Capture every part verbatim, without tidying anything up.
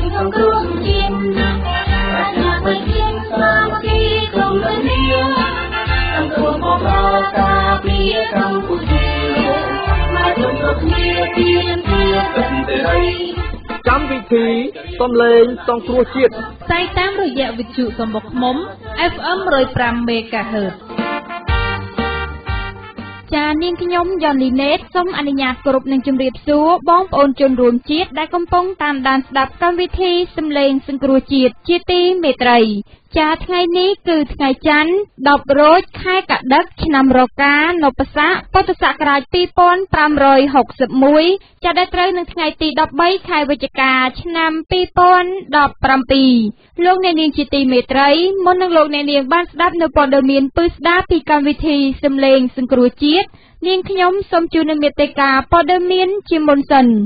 សង្គ្រោះជាតិប្រាជ្ញាវិជ្ជាសាមគ្គីក្នុងនាសង្គ្រោះបងប្អូនការពារកម្ពុជាមកជុំគ្នាទៀនទាសន្តិរីកម្មវិធីសំឡេងសង្គ្រោះជាតិផ្សាយតាមរយៈវិទ្យុសំបុកឃ្មុំ เอฟ เอ็ม หนึ่งร้อยห้า មេហ្គាហឺត ចានាងខ្ញុំយ៉នលីណេតសូមអនុញ្ញាតគោរពនឹងជម្រាបសួរបងប្អូនជនរួមជាតិដែលកំពុងតាមដានស្ដាប់កម្មវិធីសំឡេងសង្គ្រោះជាតិជាទីមេត្រីចាថ្ងៃនេះគឺថ្ងៃច័ន្ទដប់រោចខែកដិកឆ្នាំរកានពស័កពុទ្ធសករាជពីរពាន់ប្រាំរយហកសិបមួយ ចាដែលត្រូវនៅថ្ងៃទីដប់បីខែវិច្ឆិកាឆ្នាំពីរពាន់ដប់ប្រាំពីរ លោកអ្នកនាងជាទីមេត្រីមុននឹងលោកអ្នកនាងបានស្ដាប់នៅព័ត៌មានពិស្ដារពីកម្មវិធីសំឡេងសង្គ្រោះជាតិនាងខ្ញុំសូមជូននូវមេត្តាព័ត៌មានជាមុនសិន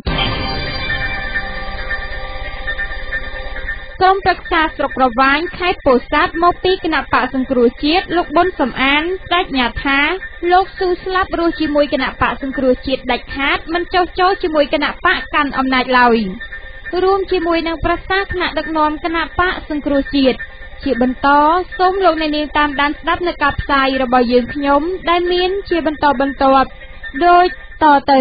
ក្រុមប្រឹក្សាស្រុកប្រវាញខេត្តពោធិ៍សាត់មកពីគណៈបកសង្គ្រោះជាតិលោកប៊ុនសំអានស្ដេចញាថាលោកស៊ូស្លាប់រស់ជាមួយគណៈបកសង្គ្រោះជាតិដាច់ខាតមិនចុះចូលជាមួយគណៈបកកាន់អំណាចឡើយរួមជាមួយនឹងប្រសាសន៍ថ្នាក់ដឹកនាំគណៈបកសង្គ្រោះជាតិជាបន្តសូមលោកអ្នកនាងតាមដានស្ដាប់នៅការផ្សាយរបស់យើងខ្ញុំដែលមានជាបន្តបន្ទាប់ដូចតទៅ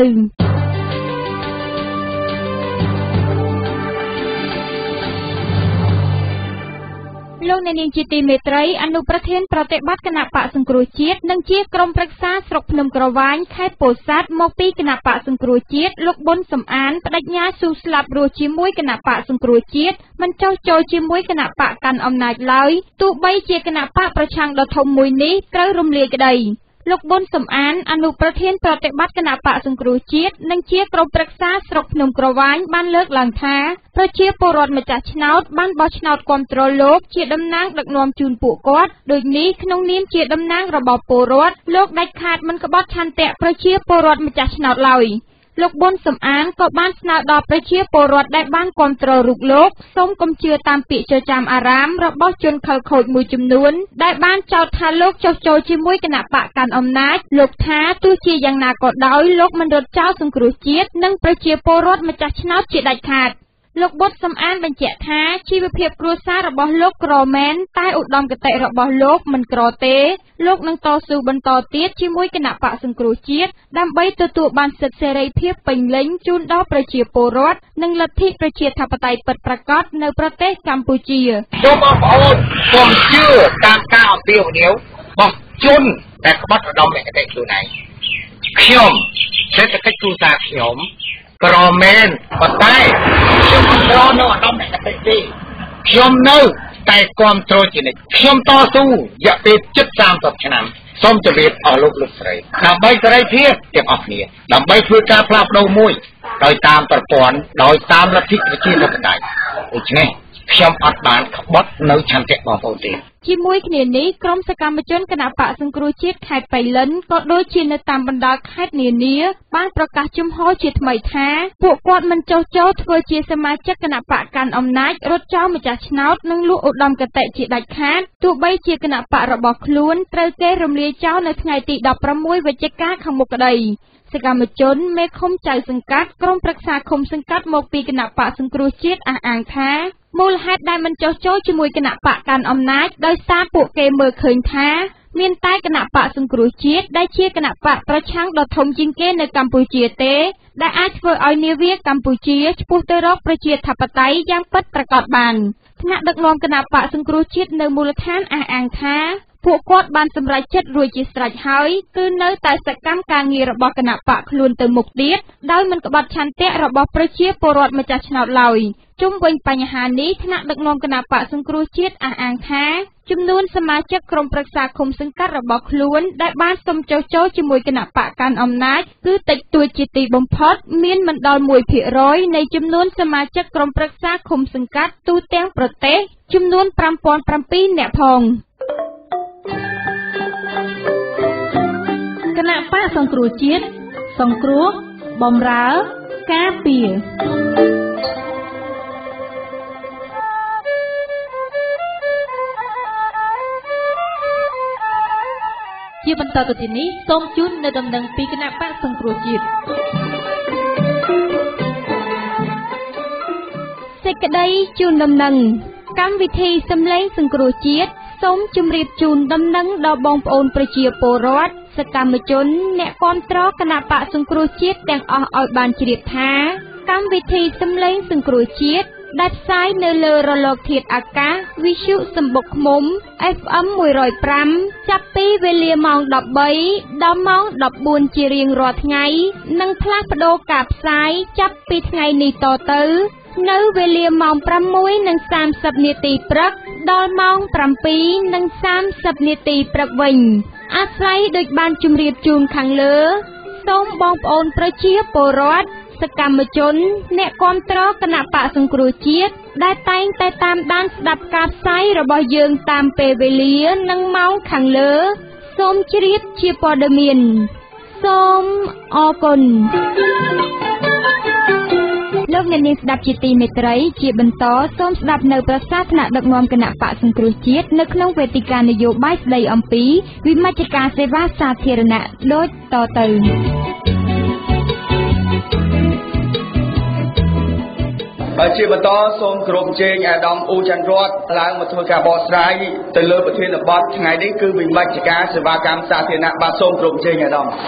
លោកអ្នកនាងជាទីមេត្រីអនុប្រធានប្រតិបត្តិគណៈបកសង្គ្រោះជាតិនិងជាក្រុមប្រឹក្សាស្រុកភ្នំក្រវាញខេត្តពោធិ៍សាត់មកពីគណៈបកសង្គ្រោះជាតិលោកប៊ុនសំអានបដិញ្ញាស៊ូស្លាប់រស់ជាមួយគណៈបកសង្គ្រោះជាតិមិនចុះចូលជាមួយគណៈបកកាន់អំណាចឡើយទោះបីជាគណៈបកប្រឆាំងដ៏ធំមួយនេះត្រូវរំលាយក្តីលោកប៊ុនសំអានអនុប្រធានប្រតិបត្តិគណៈបកសង្គ្រោះជាតិនិងជាក្រុមប្រឹក្សាស្រុកភ្នំក្រវាញបានលើកឡើងថាប្រជាពលរដ្ឋម្ចាស់ឆ្នោតបានបោះឆ្នោតគាំទ្រលោកជាតំណាងដឹកនាំជូនពួកគាត់ដូចនេះក្នុងនាមជាតំណាងរបស់ពលរដ្ឋលោកដាច់ខាតមិនក្បត់ឆន្ទៈប្រជាពលរដ្ឋម្ចាស់ឆ្នោតឡើយលោកប៊ុនសំអានក៏បានស្នើដល់ប្រជាពលរដ្ឋដែលបានគាំទ្ររូបលោកសូមកុំជឿតាមពាក្យចចាមអារាមរបស់ជនខិលខូចមួយចំនួនដែលបានចោទថាលោកចុះចូលជាមួយគណៈបកកាន់អំណាចលោកថាទោះជាយ៉ាងណាក៏ដោយលោកមិនរត់ចោលសង្គ្រោះជាតិនិងប្រជាពលរដ្ឋម្ចាស់ឆ្នោតជាដាច់ខាតលោកប៊ុនសំអានបញ្ជាក់ថាជីវភាពគ្រួសាររបស់លោកក្រមែនតែឧត្តមគតិរបស់លោកមិនក្រទេលោកនឹងតស៊ូបន្តទៀតជាមួយគណៈបកសង្គ្រោះជាតិដើម្បីទទួលបានសិទ្ធិសេរីភាពពេញលេញជូនដល់ប្រជាពលរដ្ឋនិងលទ្ធិប្រជាធិបតេយ្យពិតប្រាកដនៅប្រទេសកម្ពុជាសូមបងប្អូនកុំជឿតាមការអំពាវនាវរបស់ជនដែលក្បត់ឧត្តមគតិខ្លួនឯងខ្ញុំសេដ្ឋកិច្ចគ្រួសារខ្ញុំក្រមែនប៉ុន្តែខ្ញុំអត់ក្រនៅឧត្តមគតិទេខ្ញុំនៅតែគ្រប់គ្រងជានិច្ចខ្ញុំតស៊ូរយៈពេលជិតសាមសិបឆ្នាំសូមជម្រាបអស់លោកលោកស្រីដើម្បីសេរីភាពទាំងអស់គ្នាដើម្បីធ្វើការផ្លាស់ប្ដូរមួយដោយតាមប្រព័ន្ធដោយតាមលទ្ធិប្រជាធិបតេយ្យដូច្នេះខ្ញុំអត់បានក្បត់នៅឆន្ទៈបងប្អូនទេជាមួយគ្នានេះក្រុមសកម្មជនគណបកសង្គ្រោះជាតិខេត្តបៃលិនក៏ដូចជានៅតាមបណ្ដាខេត្តនានាបានប្រកាសជំហរជាថ្មីថាពួកគាត់មិនចុះចូលធ្វើជាសមាជិកគណបកកាន់អំណាចរត់ចោលម្ចាស់ឆ្នោតនិងលួចឧត្តមគតិជាដាច់ខាតទោះបីជាគណបករបស់ខ្លួនត្រូវគេរំលាយចោលនៅថ្ងៃទីដប់ប្រាំមួយវិច្ឆិកាខាងមុខក្តីសកម្មជនមេឃុំចៅសង្កាត់ក្រុមប្រឹក្សាឃុំសង្កាត់មកពីគណបកសង្គ្រោះជាតិអះអាងថាមូលហេតុដែលមិនចុះចូលជាមួយគណបកកាន់អំណាចដោយសារពួកគេមើលឃើញថាមានតែគណបកសង្គ្រោះជាតិដែលជាគណបកប្រឆាំងដ៏ធំជាងគេនៅកម្ពុជាទេដែលអាចធ្វើឲ្យនាវាកម្ពុជាឆ្ពោះទៅរកប្រជាធិបតេយ្យយ៉ាងពិតប្រាកដបានថ្នាក់ដឹកនាំគណបកសង្គ្រោះជាតិនៅមូលដ្ឋានអះអាងថាពួកគាត់បានសម្រេចចិត្តរួចជាស្រេចហើយគឺនៅតែសកម្មការងាររបស់គណបកខ្លួនទៅមុខទៀតដោយមិនក្បត់ឆន្ទៈរបស់ប្រជាពលរដ្ឋម្ចាស់ឆ្នោតឡើយជុំវិញបញ្ហានេះថ្នាក់ដឹកនាំគណបកសង្គ្រោះជាតិអះអាងថាចំនួនសមាជិកក្រុមប្រឹក្សាឃុំសង្កាត់របស់ខ្លួនដែលបានសុំចុះចូលជាមួយគណបកកាន់អំណាចគឺតិចតួចជាទីបំផុតមានមិនដល់មួយភាគរយនៃចំនួនសមាជិកក្រុមប្រឹក្សាឃុំសង្កាត់ទូទាំងប្រទេសចំនួនប្រាំពាន់ប្រាំពីរនាក់ផងគណៈបកសង្គ្រោះជាតិសង្គ្រោះបម្រើការពារជាបន្តទៅទីនេះសូមជូននៅដំណឹងពីគណៈបកសង្គ្រោះជាតិសសេចក្តីជូនដំណឹងកម្មវិធីសំឡេងសង្គ្រោះជាតិសូមជម្រាបជូនដំណឹងដល់បងប្អូនប្រជាពលរដ្ឋសកម្មជនអ្នកគាំទ្រគណៈបកសង្គ្រោះជាតិទាំងអស់ឲ្យបានជ្រាបថាកម្មវិធីសំឡេងសង្គ្រោះជាតិដែលផ្សាយនៅលើរលកធាតុអាកាសវិទ្យុសម្បុកឃ្មុំ เอฟ เอ็ม មួយរយប្រាំ ចាប់ពីវេលាម៉ោងដប់បីដល់ម៉ោងដប់បួនជារៀងរាល់ថ្ងៃនិងផ្លាស់ប្តូរការផ្សាយចាប់ពីថ្ងៃនេះតទៅនៅវេលាម៉ោង ប្រាំមួយនិងសាមសិប នាទីព្រឹកដល់ម៉ោង ប្រាំពីរនិងសាមសិប នាទីព្រឹកវិញអាស្រ័យដូចបានជម្រាបជូនខាងលើសូមបងប្អូនប្រជាពលរដ្ឋសកម្មជនអ្នកគាំទ្រគណៈបកសង្គ្រោះជាតិដែលតែងតែតាមដានស្ដាប់ការផ្សាយរបស់យើងតាមពេលវេលានិងម៉ោងខាងលើសូមជ្រាបជាព័ត៌មានសូមអរគុណលោកអ្នកនាងស្ដាប់ជាទីមេត្រីជាបន្តសូមស្ដាប់នៅប្រសាសន៍ថ្នាក់ដឹកនាំគណៈបកសង្គ្រោះជាតិនៅក្នុងវេទិកានយោបាយស្ដីអំពីវិមជ្ឈការសេវាសាធារណៈដូចតទៅហើយជាបន្តសូមគោរពអញ្ជើញអាដាមអ៊ូច័ន្ទរតឡើងមកធ្វើការបកស្រាយទៅលើប្រធានបទថ្ងៃនេះគឺវិមជ្ឈការសេវាកម្មសាធារណៈបាទសូមគោរពអញ្ជើញអាដាម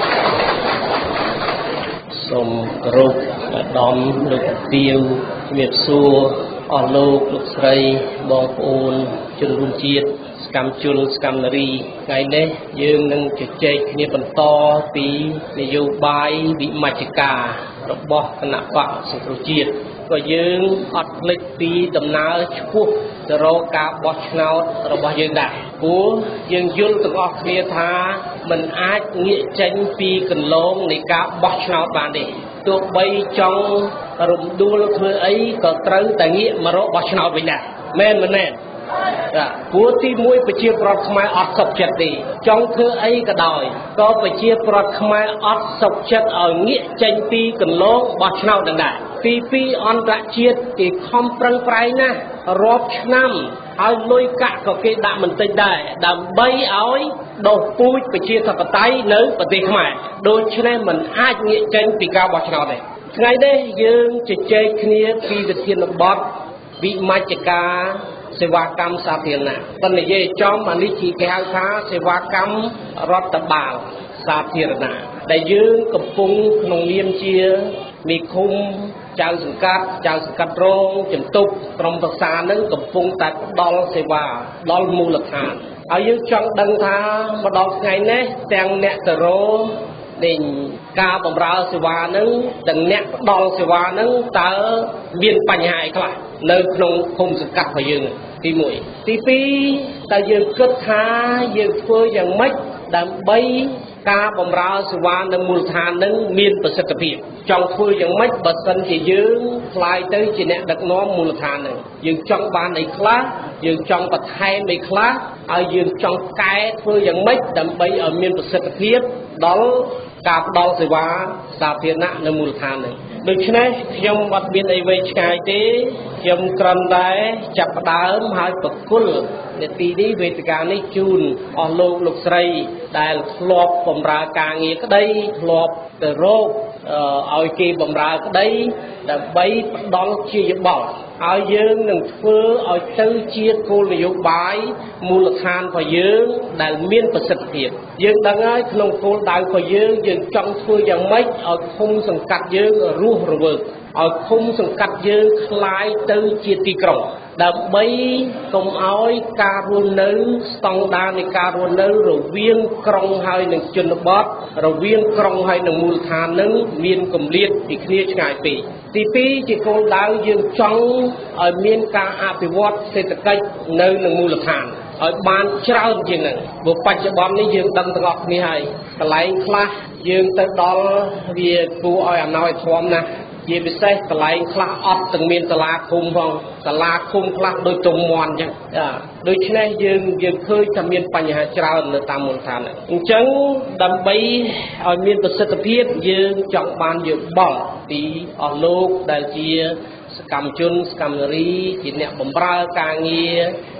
សូមគោរពអាដាមលោកទាវជំរាបសួរអស់លោកលោកស្រីបងប្អូនជនរួមជាតិសកម្មជនសកម្មនារីថ្ងៃនេះយើងនឹងជជែកគ្នាបន្តពីនយោបាយវិមជ្ឈការរបស់គណៈបកសង្គ្រោះជាតិក៏យើងអត់ភ្លេចពីដំណើរឆ្ពោះទៅរកការបោះឆ្នោតរបស់យើងដែរព្រោះយើងយល់ទាំងអស់គ្នាថាมันអាចងាកចេញពីកន្លងនៃការបោះឆ្នោតបានទេទោះបីចង់រំដួលធ្វើអីក៏ត្រូវតែងាកមករកបោះឆ្នោតវិញដែរមែនមិនមែនបាទព្រោះទីមួយប្រជាប្រដ្ឋខ្មែរអត់សុខចិត្តទេចង់ធ្វើអីក៏ដោយក៏ប្រជាប្រដ្ឋខ្មែរអត់សុខចិត្តឲ្យងាកចេញពីកន្លងបោះឆ្នោតនឹងដែរទីពីរអន្តរជាតិគេខំប្រឹងប្រែងណាស់រាប់ឆ្នាំហើយលុយកាក់ក៏គេដាក់មិនតិចដែរដើម្បីឲ្យដុសពូជប្រជាធិបតេយ្យនៅប្រទេសខ្មែរដូច្នេះมันអាចងាកចេញពីការបោះឆ្នោតទេថ្ងៃនេះយើងជជែកគ្នាពីវិធានបទវិមជ្ឈការសេវាកម្មសាធារណៈប៉ុន្តែនិយាយចំអានេះជាគេហៅថាសេវាកម្មរដ្ឋបាលសាធារណៈដែលយើងកំពុងក្នុងនាមជាមេឃុំចៅសង្កាត់ចៅសង្កាត់រងជំទប់ក្រុមប្រឹក្សានឹងកំពុងតែផ្ដល់សេវាដល់មូលដ្ឋានហើយយើងចង់ដឹងថាមកដល់ថ្ងៃនេះទាំងអ្នកទៅរកនៃការបម្រើសេវានឹងទាំងអ្នកផ្ដល់សេវានឹងតើមានបញ្ហាអីខ្លះនៅក្នុងភូមិសង្កាត់របស់យើងទីមួយទីពីរតើយើងគិតថាយើងធ្វើយ៉ាងម៉េចដើម្បីការបម្រើសេវានៅមូលដ្ឋាននឹងមានប្រសិទ្ធភាពចង់ធ្វើយ៉ាងម៉េចបើសិនជាយើងខ្លាយទៅជាអ្នកដឹកនាំមូលដ្ឋាននឹងយើងចង់បានអីខ្លះយើងចង់បន្ថែមអីខ្លះហើយយើងចង់កែធ្វើយ៉ាងម៉េចដើម្បីឲ្យមានប្រសិទ្ធភាពដល់ការផ្ដល់សេវាសាធារណៈនៅមូលដ្ឋាននេះដូច្នេះខ្ញុំអត់មានអីវែងឆ្ងាយទេខ្ញុំគ្រាន់តែចាប់ផ្ដើមហើយប្រគល់នាទីនេះវេទិកានេះជូនអស់លោកលោកស្រីដែលធ្លាប់បម្រើការងារក្តីធ្លាប់ទៅរកឲ្យគេបម្រើក្តីដើម្បីផ្ដល់ជាយោបល់ហើយយើងនឹងធ្វើឲ្យទៅជាគោលនយោបាយមូលដ្ឋានរបស់យើងដែលមានប្រសិទ្ធភាពយើងដឹងហើយក្នុងគោលដៅរបស់យើងយើងចង់ធ្វើយ៉ាងម៉េចឲ្យឃុំសង្កាត់យើងរស់រវើកឲ្យឃុំសង្កាត់យើងคล้ายទៅជាទីក្រុងដើម្បីកុំឲ្យការរស់នៅស្តង់ដារនៃការរស់នៅរវាងក្រុងហើយនិងជនបទរវាងក្រុងហើយនិងមូលដ្ឋាននឹងមានគម្លាតពីគ្នាឆ្ងាយពេកទីពីរជាគោលដៅយើងចង់ឲ្យមានការអភិវឌ្ឍសេដ្ឋកិច្ចនៅក្នុងមូលដ្ឋានឲ្យបានច្រើនជាងនឹងព្រោះបច្ចុប្បន្ននេះយើងដឹងទាំងអស់គ្នាហើយកន្លែងខ្លះយើងទៅដល់វាគួរឲ្យអំណោយធំណាស់ជាពិសេសកន្លែងខ្លះអត់ទាំងមានសាលាឃុំផងសាលាឃុំខ្លះដូចទងមន់អញ្ចឹងដូច្នេះយើងយើងឃើញថាមានបញ្ហាច្រើននៅតាមមូលដ្ឋានអញ្ចឹងដើម្បីឲ្យមានប្រសិទ្ធភាពយើងចង់បានយោបល់ពីអស់លោកដែលជាសកម្មជនសកម្មនារីជាអ្នកបម្រើការងារ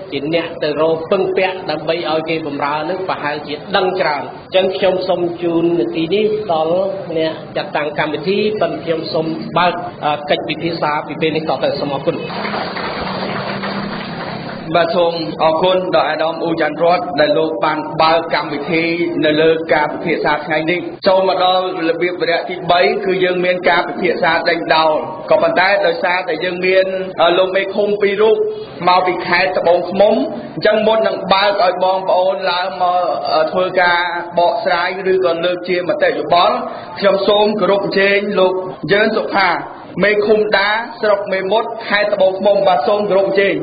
ជាអ្នកទៅរកពឹងពាក់ដើម្បីឲ្យគេបម្រើនឹងប្រហែលជាដឹងច្រើនអញ្ចឹងខ្ញុំសូមជូននាទីនេះដល់អ្នកចាត់តាំងកម្មវិធីប៉ុន្តែខ្ញុំសូមបើកកិច្ចពិភាក្សាពីពេលនេះតទៅសូមអរគុណបាទសូមអរគុណដល់អាដាមអ៊ូចាន់រតដែលលោកបានបើកកម្មវិធីនៅលើការពិភាក្សាថ្ងៃនេះចូលមកដល់របៀបវគ្គទីបីគឺយើងមានការពិភាក្សាដេញដោលក៏ប៉ុន្តែដោយសារតែយើងមានលោកមេឃុំពីររូបមកពីខេត្តត្បូងឃ្មុំអញ្ចឹងមុននឹងបើកឲ្យបងប្អូនឡើងមកធ្វើការបកស្រាយឬក៏លើកជាមតិយោបល់ខ្ញុំសូមគោរពអញ្ជើញលោកយើងសុផាមេឃុំដាស្រុកមេមត់ខេត្តត្បូងឃ្មុំបាទសូមគោរពអញ្ជើញ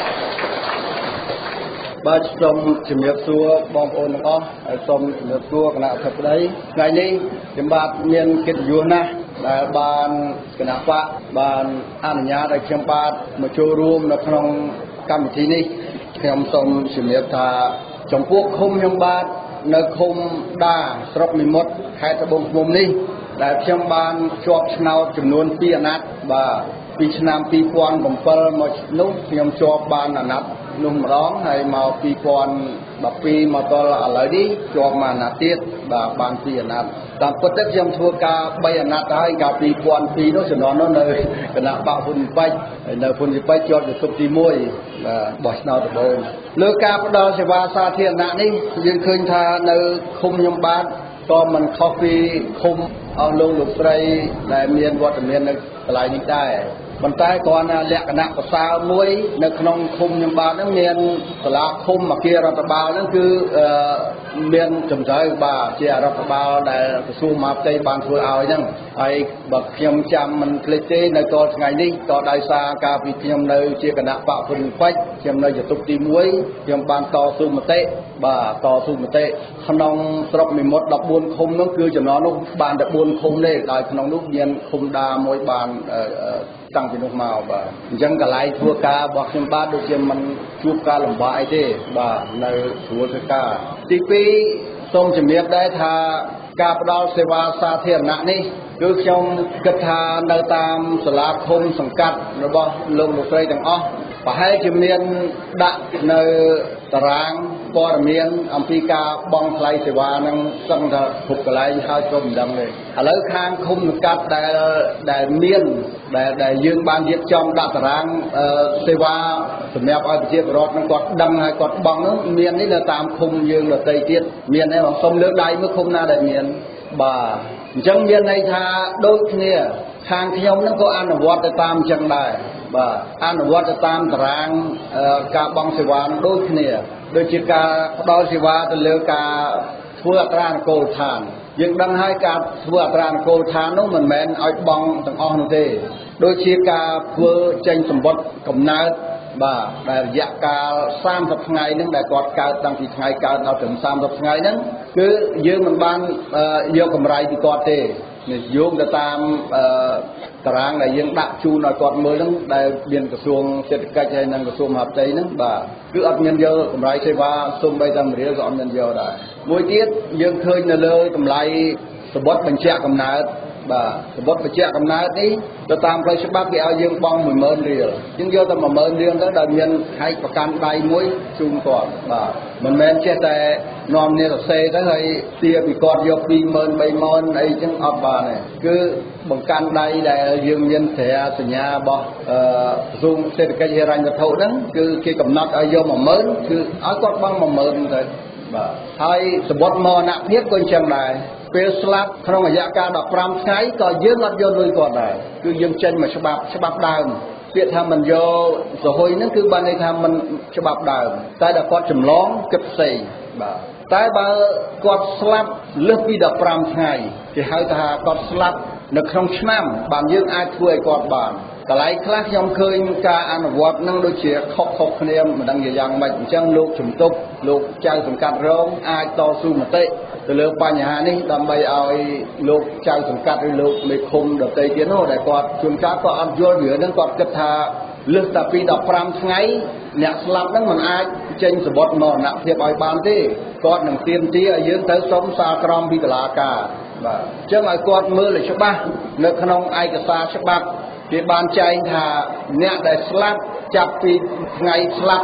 បាទសូមជំរាបសួរបងប្អូនទាំងអស់ហើយសូមជំរាបសួរគណៈអធិបតីថ្ងៃនេះខ្ញុំបាទមានកិត្តិយសណាស់ដែលបានគណៈបកបានអនុញ្ញាតឲ្យខ្ញុំបាទមកចូលរួមនៅក្នុងកម្មវិធីនេះខ្ញុំសូមជំរាបថាចំពោះឃុំខ្ញុំបាទនៅឃុំដាស្រុកមេមត់ខេត្តត្បូងឃ្មុំនេះដែលខ្ញុំបានជាប់ឆ្នោតចំនួនពីរអាណត្តិបាទពីឆ្នាំពីរពាន់bảyមកនោះខ្ញុំជាប់បានអាណត្តិនោះម្ដងហើយមកពីរពាន់ដប់ពីរមកដល់ឥឡូវនេះជាប់មួយអាណត្តិទៀតបាទបានពីរអាណត្តិតាមពិតទៅខ្ញុំធ្វើការបីអាណត្តិហើយកាលពីពីរពាន់ពីរនោះជំនាន់នោះនៅគណៈបកហ៊ុនពេជ្រហើយនៅហ៊ុនពេជ្រជាប់ជាទុកទីមួយបាទបោះឆ្នោតដំបូងលើការផ្ដល់សេវាសាធារណៈនេះយើងឃើញថានៅឃុំខ្ញុំបាទក៏មិនខុសពីឃុំអស់លោកលោកស្រីដែលមានវត្តមាននៅកន្លែងនេះដែរប៉ុន្តែគ្រាន់តែលក្ខណៈប្រសើរមួយនៅក្នុងឃុំខ្ញុំបាទហ្នឹងមានសាលាឃុំអគាររដ្ឋបាលហ្នឹងគឺមានចំត្រូវបាទជារដ្ឋបាលដែលក្រសួងមហាផ្ទៃបានធ្វើឲ្យហ្នឹងហើយបើខ្ញុំចាំមិនភ្លេចទេនៅតថ្ងៃនេះក៏ដោយសារការពីខ្ញុំនៅជាគណៈបកហ៊ុនពេជ្រខ្ញុំនៅជាទុកទីមួយខ្ញុំបានតស៊ូមតិបាទតស៊ូមតិក្នុងស្រុកមេមត់ដប់បួនឃុំនោះគឺចំណងនោះបានតែបួនឃុំទេដោយក្នុងនោះមានឃុំដាមួយបានតាំងពីនោះមកបាទអញ្ចឹងកន្លែងធ្វើការរបស់ខ្ញុំបាទដូចជាមិនជួបការលំបាកអីទេបាទនៅស្រួលធ្វើការទីពីរសូមជំរាបដែរថាការផ្ដល់សេវាសាធារណៈនេះគឺខ្ញុំគិតថានៅតាមសាលាឃុំសង្កាត់របស់លោកលោកស្រីទាំងអស់ប្រហែលជាមានដាក់នៅតារាងព័ត៌មានអំពីការបង់ថ្លៃសេវានឹងសឹងថាគ្រប់កន្លែងហើយក៏មិនដឹងទេឥឡូវខាងឃុំសង្កាត់ដែលដែលមានដែលដែលយើងបានរៀបចំដាក់តារាងសេវាសម្រាប់ឲ្យប្រជាពលរដ្ឋនឹងគាត់ដឹងហើយគាត់បង់នោះមាននេះនៅតាមឃុំយើងដទៃទៀតមានទេបងសុំលើកដៃមើលឃុំណាដែលមានបាទអញ្ចឹងមានន័យថាដូចគ្នាខាងខ្ញុំនឹងក៏អនុវត្តទៅតាមអញ្ចឹងដែរបាទអនុវត្តទៅតាមតារាងការបង់សេវាដូចគ្នាដូចជាការផ្ដល់សេវាទៅលើការធ្វើអត្រានុកូលដ្ឋានយើងដឹងហើយការធ្វើអត្រានុកូលដ្ឋាននោះមិនមែនឲ្យបង់ទាំងអស់នោះទេដូចជាការធ្វើចេញសម្បត្តិកំណើតបាទដែលរយៈកាលសាមសិបថ្ងៃហ្នឹងដែលគាត់កើតតាំងពីថ្ងៃកើតដល់ถึงសាមសិបថ្ងៃហ្នឹងគឺយើងមិនបានយកកម្រៃពីគាត់ទេនេះយោងទៅតាមតារាងដែលយើងដាក់ជូនឲ្យគាត់មើលហ្នឹងដែលមានក្រសួងសេដ្ឋកិច្ចហើយនិងក្រសួងមហាផ្ទៃហ្នឹងបាទគឺអត់មានយកកម្រៃសេវាសូម្បីតែរៀលក៏អត់មានយកដែរមួយទៀតយើងឃើញនៅលើតម្លៃសម្បត្តិបញ្ជាក់កំណើតបាទសម្បត្តិបញ្ជាក់កំណើតនេះទៅតាមផ្លូវច្បាប់គេឲ្យយើងបង់មួយម៉ឺនរៀលយើងយកតែមួយម៉ឺនរៀលទៅដែលមានហែកប្រកាន់ដៃមួយជូនគាត់បាទមិនមែនចេះតែនាំគ្នាសរសេរទៅហើយទាពីគាត់យកពីរម៉ឺនបីម៉ឺនអីចឹងអត់បានទេគឺបង្កាន់ដៃដែលយើងមានត្រាសញ្ញារបស់អឺក្រសួងសេដ្ឋកិច្ចហិរញ្ញវត្ថុហ្នឹងគឺគេកំណត់ឲ្យយកមួយម៉ឺនគឺឲ្យគាត់បង់មួយម៉ឺនទៅបាទហើយសម្បត្តិមរណភាពក៏អញ្ចឹងដែរពេលស្លាប់ក្នុងរយៈកាលដប់ប្រាំថ្ងៃក៏យើងអត់យកលុយគាត់ដែរគឺយើងចេញមកច្បាប់ច្បាប់ដើមពាក្យថាមិនយកសហុយហ្នឹងគឺបានន័យថាមិនច្បាប់ដើមតែដល់គាត់ចម្លងគិតផ្សេងបាទតែបើគាត់ស្លាប់លើសពីដប់ប្រាំថ្ងៃគេហៅថាគាត់ស្លាប់នៅក្នុងឆ្នាំបានយើងអាចធ្វើឲ្យគាត់បានកន្លែងខ្លះខ្ញុំឃើញការអនុវត្តនឹងដូចជាខុសខុសគ្នាមិនដឹងជាយ៉ាងម៉េចអញ្ចឹងលោកជំទប់លោកចៅសង្កាត់រងអាចតស៊ូមតិទៅលើបញ្ហានេះដើម្បីឲ្យលោកចៅសង្កាត់ឬលោកមេឃុំដទៃទៀតនោះដែលគាត់ជួនកាលក៏អត់យល់រឿងហ្នឹងគាត់គិតថាលើសតែពីដប់ប្រាំថ្ងៃអ្នកស្លាប់ហ្នឹងមិនអាចចេញសម្បត្តិមរណភាពឲ្យបានទេគាត់នឹងទាមទារឲ្យយើងទៅសុំសារក្រមពីតុលាការបាទអញ្ចឹងឲ្យគាត់មើលឲ្យច្បាស់នៅក្នុងឯកសារច្បាប់គេបានចែងថាអ្នកដែលស្លាប់ចាប់ពីថ្ងៃស្លាប់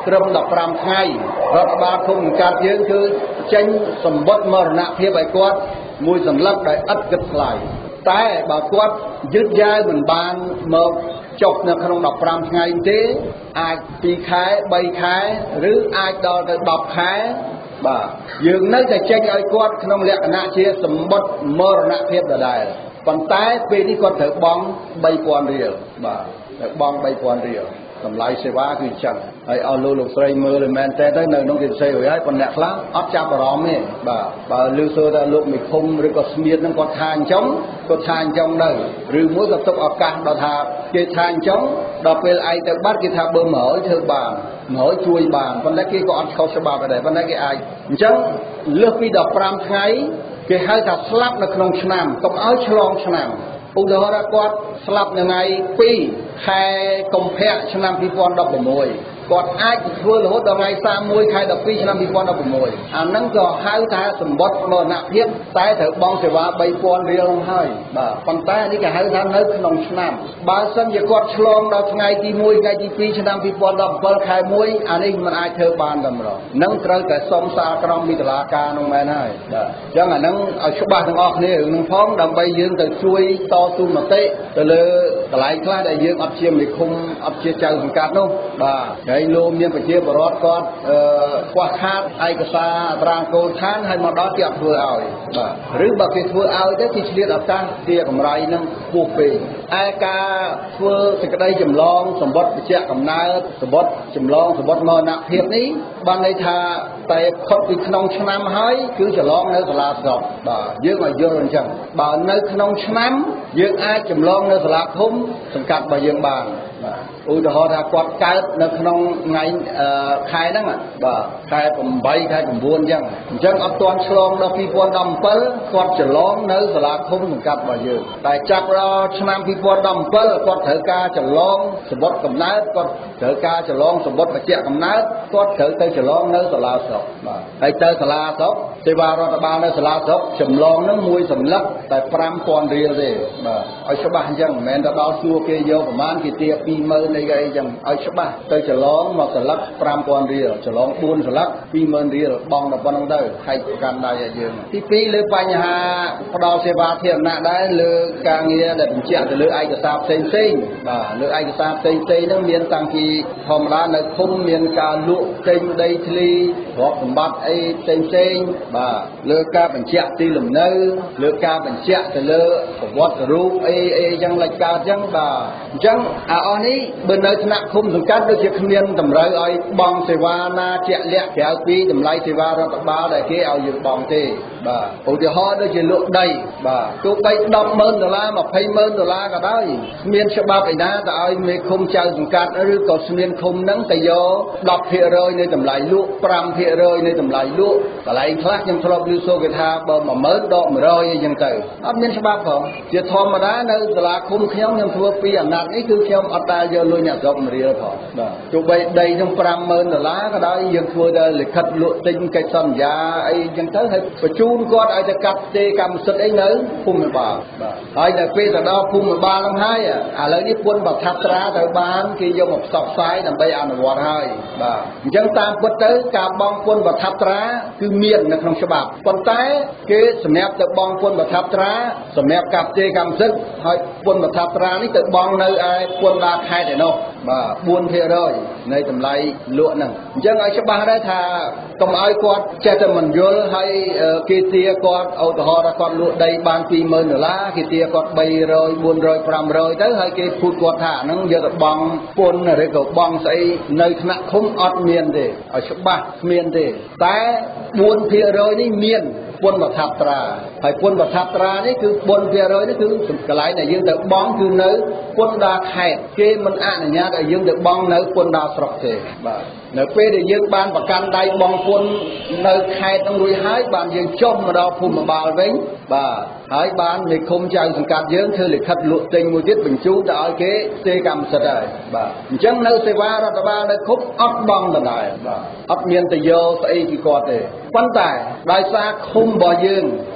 ត្រឹមដប់ប្រាំថ្ងៃរដ្ឋបាលឃុំសង្កាត់យើងគឺចេញសម្បត្តិមរណភាពឲ្យគាត់មួយសន្លឹកដោយឥតគិតថ្លៃតែបើគាត់យឺតយ៉ាវមិនបានមកចុះនៅក្នុងដប់ប្រាំថ្ងៃទេអាចពីរខែបីខែឬអាចដល់ទៅដប់ខែបាទយើងនៅតែចេញឲ្យគាត់ក្នុងលក្ខណៈជាសម្បត្តិមរណភាពដដែលប៉ុន្តែពេលនេះគាត់ត្រូវបង់បីពាន់រៀលបាទត្រូវបង់បីពាន់រៀលតម្លៃសេវាគឺអញ្ចឹងហើយអស់លោកលោកស្រីមើលមែនតើទៅនៅក្នុងគេផ្សេងរួចហើយប៉ុន្តែអ្នកខ្លះអត់ចាប់អារម្មណ៍ទេបាទបើឮសូរថាលោកមេឃុំឬក៏ស្មៀតហ្នឹងគាត់ថាអញ្ចឹងគាត់ថាអញ្ចឹងទៅឬមួយក៏ទុកឱកាសដល់ថាគេថាអញ្ចឹងដល់ពេលឯងទៅបាត់គេថាបើមួយរយធ្វើបានមួយរយជួយបានប៉ុន្តែគេក៏អត់ខុសច្បាប់ដែរប៉ុន្តែគេអាចអញ្ចឹងលើសពីដប់ប្រាំថ្ងៃគេហៅថាស្លាប់នៅក្នុងឆ្នាំកុំឲ្យឆ្លងឆ្នាំឧទាហរណ៍គាត់ស្លាប់នៅថ្ងៃពីរខែកុម្ភៈឆ្នាំពីរពាន់ដប់ប្រាំមួយគាត់អាចធ្វើរហូតដល់ថ្ងៃសាមមួយខែដប់ពីរឆ្នាំពីរពាន់ដប់ប្រាំមួយអាហ្នឹងក៏ហៅថាសម្បត្តិមរណភាពតែត្រូវបង់សេវាបីពាន់រៀលហ្នឹងហើយបាទប៉ុន្តែនេះគេហៅថានៅក្នុងឆ្នាំបើសិនជាគាត់ឆ្លងដល់ថ្ងៃទីមួយថ្ងៃទីពីរឆ្នាំពីរពាន់ដប់ប្រាំbảyខែមួយអានេះមិនអាចធ្វើបានតែម្ដងនឹងត្រូវតែសុំសារក្រមវិទ្យាការនោះមែនហើយបាទអញ្ចឹងអាហ្នឹងឲ្យច្បាស់ទាំងអស់គ្នារឿងហ្នឹងផងដើម្បីយើងទៅជួយតស៊ូមតិទៅលើកន្លែងខ្លះដែលយើងអត់ជាមេឃុំអត់ជាចៅសង្កាត់នោះបាទហើយលោកមានប្រជាពលរដ្ឋគាត់អឺខ្វះខាតឯកសារអត្រាអង្គរឋានហើយមកដល់គេអត់ធ្វើឲ្យបាទឬបើគេធ្វើឲ្យទៅគេឆ្លៀតឱកាសទាកម្រៃនឹងខ្ពស់ពេកឯការធ្វើសេចក្តីចម្លងសម្បត្តិបច្ចៈកំណើតសម្បត្តិចម្លងសម្បត្តិមរណភាពនេះបានន័យថាតែខុសពីក្នុងឆ្នាំហើយគឺច្រឡងនៅសាលាស្រុកបាទយើងឲ្យយល់អញ្ចឹងបើនៅក្នុងឆ្នាំយើងអាចចម្លងនៅសាលាឃុំសង្កាត់របស់យើងបានបាទឧទាហរណ៍ថាគាត់កើតនៅក្នុងថ្ងៃខែហ្នឹងបាទខែប្រាំខែ៩អញ្ចឹងអញ្ចឹងអត់ទាន់ឆ្លងដល់ពីរពាន់ដប់ប្រាំbảyគាត់ច្រឡងនៅសាលាឃុំសង្កាត់របស់យើងតែចាប់ដល់ឆ្នាំពីរពាន់ដប់ប្រាំbảyគាត់ត្រូវការច្រឡងសម្បត្តិកំណើតគាត់ត្រូវការច្រឡងសម្បត្តិបច្ចៈកំណើតគាត់ត្រូវទៅច្រឡងនៅសាលាស្រុកបាទហើយទៅសាលាស្រុកសេវារដ្ឋបាលនៅសាលាស្រុកចម្លងហ្នឹងមួយសន្លឹកតែប្រាំពាន់រៀលទេបាទឲ្យច្បាស់អញ្ចឹងមិនមែនទៅដល់សួរគេយកប្រហែលគេទាពីរម៉ឺនអីអីចឹងឲ្យច្បាស់ទៅច្រឡងមកសន្លឹកប្រាំពាន់រៀលច្រឡងបួនសន្លឹកពីរម៉ឺនរៀលបង់តែប៉ុណ្្នឹងទៅខែកកាន់ដៃឲ្យយើងទីពីរលើបញ្ហាផ្ដល់សេវាធារណៈដែរលើការងារដែលបញ្ជាក់ទៅលើឯកសារផ្សេងផ្សេងបាទលើឯកសារផ្សេងផ្សេងហ្នឹងមានតាំងពីធម្មតានៅឃុំមានការលក់ទិញដីធ្លីទ្រព្យសម្បត្តិអីផ្សេងផ្សេងបាទលើការបញ្ជាក់ទីលំនៅលើការបញ្ជាក់ទៅលើប្រវត្តិរូបអីអីចឹងលេចកើតចឹងបាទអញ្ចឹងអាអស់នេះបើនៅថ្នាក់ឃុំសង្កាត់ដូចជាគ្មានតម្រូវឲ្យបង់សេវាណាជាក់លាក់ក្រៅពីតម្លៃសេវារដ្ឋបាលដែលគេឲ្យយើងបង់ទេបាទឧទាហរណ៍ដូចជាលក់ដីបាទទោះបីដប់ម៉ឺនដុល្លារម្ភៃម៉ឺនដុល្លារក៏ដោយគ្មានច្បាប់ឯណាទៅឲ្យមេឃុំចៅសង្កាត់ឬក៏ស្មានឃុំហ្នឹងទៅយកដប់ភាគរយនៃតម្លៃលក់ប្រាំភាគរយនៃតម្លៃលក់កន្លែងខ្លះខ្ញុំធ្លាប់ឮសូរគេថាបើមួយម៉ឺនដកមួយរយអីចឹងទៅអត់មានច្បាប់ផងជាធម្មតានៅសាលាឃុំខ្ញុំខ្ញុំធ្វើពីអាណត្តិនេះគឺខ្ញុំអត់ដែលយកលុយអ្នកស្រុកមួយរៀលផងបាទទោះបីដីហ្នឹងប្រាំម៉ឺនដុល្លារក៏ដោយយើងធ្វើតែលិខិតលក់ទិញកិច្ចសន្យាអីចឹងទៅហើយបញ្ជូនគាត់ឲ្យទៅកាត់ផ្ទេរកម្មសិទ្ធិអីនៅភូមិបាលបាទហើយដល់ពេលទៅដល់ភូមិបាលហ្នឹងហើយឥឡូវនេះពុនបឋមត្រាទៅបានគេយកមកផ្សព្វផ្សាយដើម្បីអនុវត្តហើយបាទអញ្ចឹងតាមពិតទៅការបង់ពុនបឋមត្រាគឺមាននៅក្នុងច្បាប់ប៉ុន្តែគេសម្រាប់ទៅបង់ពុនបឋមត្រាសម្រាប់កាត់ផ្ទេរកម្មសិទ្ធិហើយពុនបឋមត្រានេះទៅបង់នៅឯពុនដាខេត្តឯនោះបាទបួនភាគរយនៃតម្លៃលក់ហ្នឹងអញ្ចឹងឲ្យច្បាស់ដែរថាកុំឲ្យគាត់ចេះតែមិនយល់ហើយគេទាគាត់ឧទាហរណ៍ថាគាត់លក់ដីបានពីរម៉ឺនដុល្លារគេទាគាត់បីរយបួនរយប្រាំរយទៅហើយគេพูดគាត់ថាអាហ្នឹងយកទៅបង់ពុនឬក៏បង់ស្អីនៅថ្នាក់ឃុំអត់មានទេឲ្យច្បាស់គ្មានទេតែបួនភាគរយនេះមានពុនបឋមត្រាហើយពុនបឋមត្រានេះគឺបួនភាគរយនេះគឺកន្លែងដែលយើងទៅបង់គឺនៅពុនដាខេត្តគេមិនអនុញ្ញាតឲ្យយើងទៅបង់នៅពុនដាស្រុកទេបាទនៅពេលដែលយើងបានប្រកាន់ដៃបង់ពុននៅខេត្តហ្នឹងរួចហើយបានយើងចុះមកដល់ភូមិបាលវិញបាទហើយបានមេឃុំចៅសង្កាត់យើងធ្វើលិខិតលក់ទិញមួយទៀតបញ្ជូនទៅឲ្យគេផ្ទេរកម្មសិទ្ធិហើយបាទអញ្ចឹងនៅសេវារដ្ឋបាលនៅឃុំអត់បង់ដដែលបាទអត់មានទៅយកស្អីពីគាត់ទេប៉ុន្តែដោយសារឃុំរបស់យើង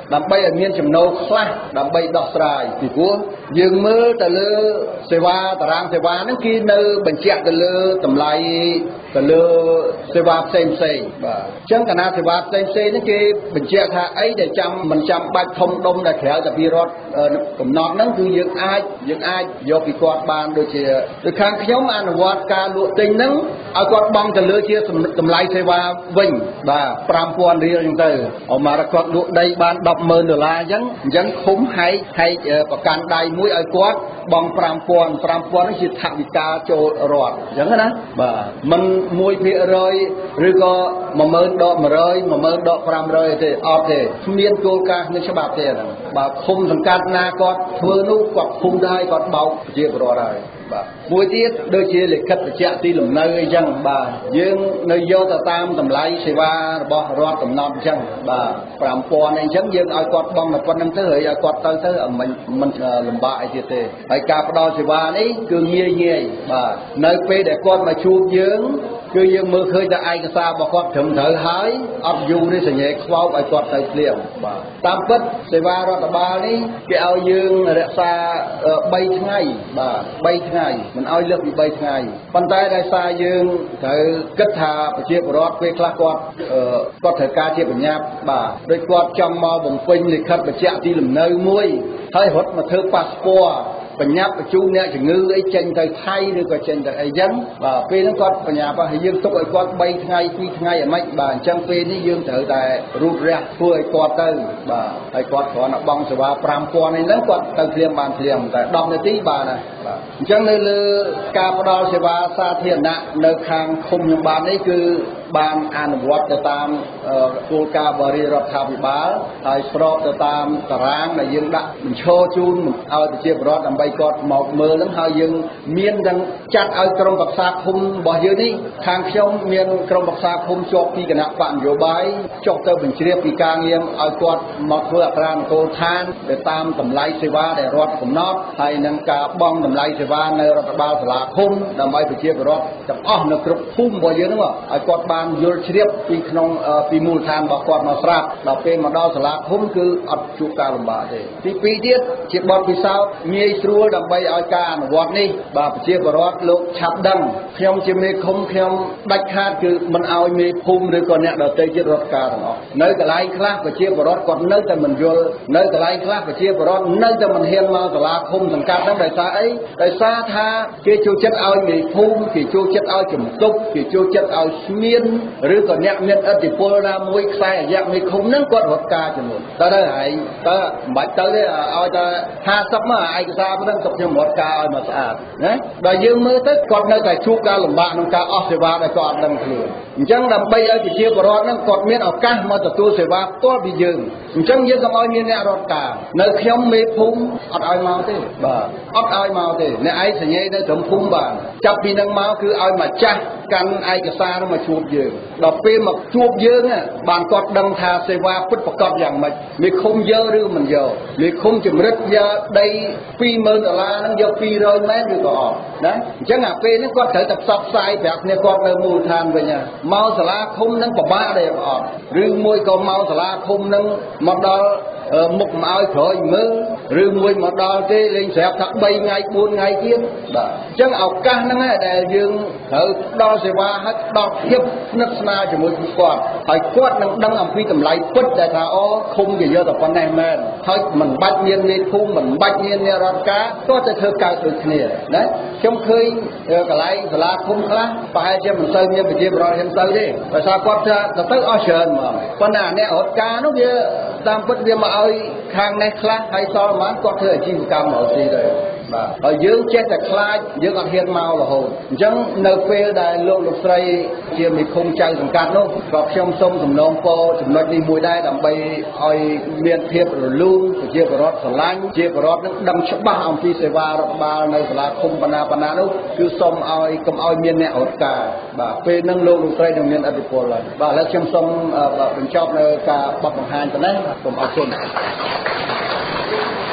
ដើម្បីឲ្យមានចំណូលខ្លះដើម្បីដោះស្រាយពីព្រោះយើងមើលទៅលើសេវាតារាងសេវាហ្នឹងគេនៅបញ្ជាក់ទៅលើតម្លៃទៅលើសេវាផ្សេងផ្សេងបាទអញ្ចឹងកណាសេវាផ្សេងផ្សេងហ្នឹងគេបញ្ជាក់ថាអីដែលចាំមិនចាំបាច់ធំដុំដែលក្រៅតែពីរដ្ឋកំណត់ហ្នឹងគឺយើងអាចយើងអាចយកពីគាត់បានដូចជាដូចខាងខ្ញុំអនុវត្តការលក់ទិញហ្នឹងឲ្យគាត់បង់ទៅលើជាតម្លៃសេវាវិញបាទប្រាំពាន់រៀលអញ្ចឹងទៅអមរគាត់លក់ដីបានដប់ម៉ឺនដុល្លារអញ្ចឹងអញ្ចឹងឃុំហែកហែកប្រកាន់ដៃមួយឲ្យគាត់បង់ប្រាំពាន់ប្រាំពាន់នេះជាថវិកាចូលរដ្ឋអញ្ចឹងណាបាទមិនមួយភាគរយឬក៏មួយម៉ឺនដកមួយរយមួយម៉ឺនដកប្រាំរយទេអត់ទេគ្មានគោលការណ៍គ្មានច្បាប់ទេហ្នឹងបាទឃុំសង្កាត់ណាគាត់ធ្វើនោះគាត់ឃុំដែរគាត់បោកជាប្រវត្តិហើយបាទមួយទៀតដូចជាលិខិតបញ្ជាក់ទីលំនៅអីចឹងបាទយើងនៅយកទៅតាមតម្លៃសេវារបស់រដ្ឋកំណត់អញ្ចឹងបាទប្រាំពាន់អីចឹងយើងឲ្យគាត់បង់តែប៉ុណ្្នឹងទៅហើយឲ្យគាត់ទៅទៅមិនមិនលំបាកអីទៀតទេហើយការផ្ដល់សេវានេះគឺងាយងាយបាទនៅពេលដែលគាត់មកជួបយើងគឺយើងមើលឃើញតែឯកសាររបស់គាត់ត្រឹមត្រូវហើយអត់យូរទេសញ្ញាខ្វោកឲ្យគាត់ទៅភ្លាមបាទតាមពិតសេវារដ្ឋបាលនេះគេឲ្យយើងរក្សាបីថ្ងៃបាទបីថ្ងៃមិនឲ្យលើសពីបីថ្ងៃប៉ុន្តែដោយសារយើងត្រូវគិតថាប្រជាពលរដ្ឋពេលខ្លះគាត់គាត់ត្រូវការជាបញ្ញាប់បាទដូចគាត់ចង់មកបំពេញលិខិតបញ្ជាក់ទីលំនៅមួយហើយរត់មកធ្វើប៉ាសពតបញ្ញាប់បញ្ជូនអ្នកជំងឺអីចេញទៅថៃឬក៏ចេញទៅអីចឹងបាទពេលហ្នឹងគាត់បញ្ញាប់ហើយយើងទុកឲ្យគាត់បីថ្ងៃពីរថ្ងៃអាម៉េចបាទអញ្ចឹងពេលនេះយើងត្រូវតែរូតរះធ្វើឲ្យគាត់ទៅបាទហើយគាត់គ្រាន់តែបង់សេវាប្រាំពាន់នេះហ្នឹងគាត់ទៅភ្លាមបានភ្លាមតែដប់នាទីបានហើយបាទអញ្ចឹងនៅលើការផ្ដល់សេវាសាធារណៈនៅខាងឃុំខ្ញុំបាននេះគឺបានអនុវត្តទៅតាមគោលការណ៍បរិយារដ្ឋាភិបាលហើយស្របទៅតាមតារាងដែលយើងដាក់បញ្ឈរជូនឲ្យប្រជាពលរដ្ឋដើម្បីគាត់មកមើលហ្នឹងហើយយើងមានទាំងចាត់ឲ្យក្រុមប្រឹក្សាឃុំរបស់យើងនេះខាងខ្ញុំមានក្រុមប្រឹក្សាឃុំជាប់ពីគណៈបកនយោបាយចុះទៅបញ្ជ្រាបពីការងារឲ្យគាត់មកធ្វើអក្ខរានគោលឋានទៅតាមតម្លៃសេវាដែលរដ្ឋកំណត់ហើយនឹងការបង់តម្លៃសេវានៅរដ្ឋបាលសាលាឃុំដើម្បីប្រជាពលរដ្ឋទាំងអស់នៅគ្រប់ភូមិរបស់យើងហ្នឹងឲ្យគាត់បានយល់ជ្រាបពីក្នុងពីមូលដ្ឋានរបស់គាត់មកស្រាប់ដល់ពេលមកដល់សាលាឃុំគឺអត់ជួបការលំបាកទេទីពីរទៀតជាបទពិសោធន៍ងាយស្រួលដើម្បីឲ្យការអនុវត្តនេះបាទប្រជាពលរដ្ឋលោកឆាប់ដឹងខ្ញុំជាមេឃុំខ្ញុំដាច់ខាតគឺមិនឲ្យមេភូមិឬក៏អ្នកដទៃទៀតរត់ការទាំងអស់នៅកន្លែងខ្លះប្រជាពលរដ្ឋគាត់នៅតែមិនយល់នៅកន្លែងខ្លះប្រជាពលរដ្ឋនៅតែមិនហ៊ានមកសាលាឃុំសង្កាត់ហ្នឹងដោយសារអីដោយសារថាគេចូលចិត្តឲ្យមេភូមិគេចូលចិត្តឲ្យជំទប់គេចូលចិត្តឲ្យស្មៀនឬក៏អ្នកមានឥទ្ធិពលណាមួយខ្សែអាយៈមេឃុំហ្នឹងគាត់រត់ការចំនួនតើទៅហើយតើមិនបាច់ទៅទេឲ្យតែហាសិបមកឯកសារហ្នឹងទុកខ្ញុំរត់ការឲ្យមកស្អាតណាដល់យើងមើលទៅគាត់នៅតែជួបការលំបាកក្នុងការអស់សេវាដែលគាត់អត់ដឹងខ្លួនអញ្ចឹងដើម្បីឲ្យប្រជាពលរដ្ឋហ្នឹងគាត់មានឱកាសមកទទួលសេវាផ្ទាល់ពីយើងអញ្ចឹងយើងកុំឲ្យមានអ្នករត់ការនៅខ្ញុំមេភូមិអត់ឲ្យមកទេបាទអត់ឲ្យមកទេអ្នកឯងសញ្ញេនៅត្រឹមភូមិបានចាប់ពីនឹងមកគឺឲ្យម្ចាស់កាន់ឯកសារមកជួបយើងដល់ពេលមកជួបយើងបានគាត់ដឹងថាសេវាពិតប្រាកដយ៉ាងម៉េចមេឃុំយកឬមិនយកមេឃុំជំរិតយកដីពីរម៉ឺនដុល្លារហ្នឹងយកពីររយម៉ែត្រឬក៏អត់ណាអញ្ចឹងអាពេលហ្នឹងគាត់ត្រូវតែផ្សព្វផ្សាយប្រាប់គ្នាគាត់នៅមូលដ្ឋានវិញមកសាលាឃុំហ្នឹងពិបាកដែរអត់ឬមួយក៏មកសាលាឃុំហ្នឹងមកដល់មុខមកឲ្យក្រោយមើលឬមួយមកដល់ទេលេងស្រាប់ថាបីថ្ងៃបួនថ្ងៃទៀតបាទអញ្ចឹងឱកាសហ្នឹងដែលយើងត្រូវដល់សេវាឲ្យដល់ភាពស្និទ្ធស្នាលជាមួយពួកគាត់ហើយគាត់នឹងដឹងអំពីតម្លៃពិតដែលថាអូឃុំគេយកតែប៉ុណ្ណេះមែនហើយមិនបាច់មានមេភូមិមិនបាច់មានអ្នករដ្ឋការគាត់ទៅធ្វើកើតដូចគ្នាណាខ្ញុំឃើញកន្លែងសាលាឃុំខ្លះប្រហែលជាមិនសូវមានប្រជាពលរដ្ឋហ៊ានទៅទេដោយសារគាត់ថាទៅទៅអស់ច្រើនហ្មងប៉ុន្តែអ្នករដ្ឋការនោះវាតាមពិតវាមកឲ្យខាងនេះខ្លះហើយសល់ប្រហែលគាត់ធ្វើអាជីវកម្មមកស៊ីទៅបាទហើយយើងចេះតែខ្លាចយើងអត់ហ៊ានមករហូតអញ្ចឹងនៅពេលដែលលោកលោកស្រីជាមេឃុំចៅសង្កាត់នោះក៏ខ្ញុំសូមសំណូមពរចំណុចនេះមួយដែរដើម្បីឲ្យមានភាពរលូនប្រជាពលរដ្ឋស្រឡាញ់ជាពលរដ្ឋនឹងដឹងច្បាស់អំពីសេវារដ្ឋបាលនៅសាលាឃុំបណ្ណាបណ្ណានោះគឺសូមឲ្យកុំឲ្យមានអ្នករត់ការបាទពេលហ្នឹងលោកលោកស្រីនឹងមានឥទ្ធិពលហើយបាទឥឡូវខ្ញុំសូមបញ្ចប់នៅការបទបង្ហាញប៉ុណ្ណេះសូមអរគុណ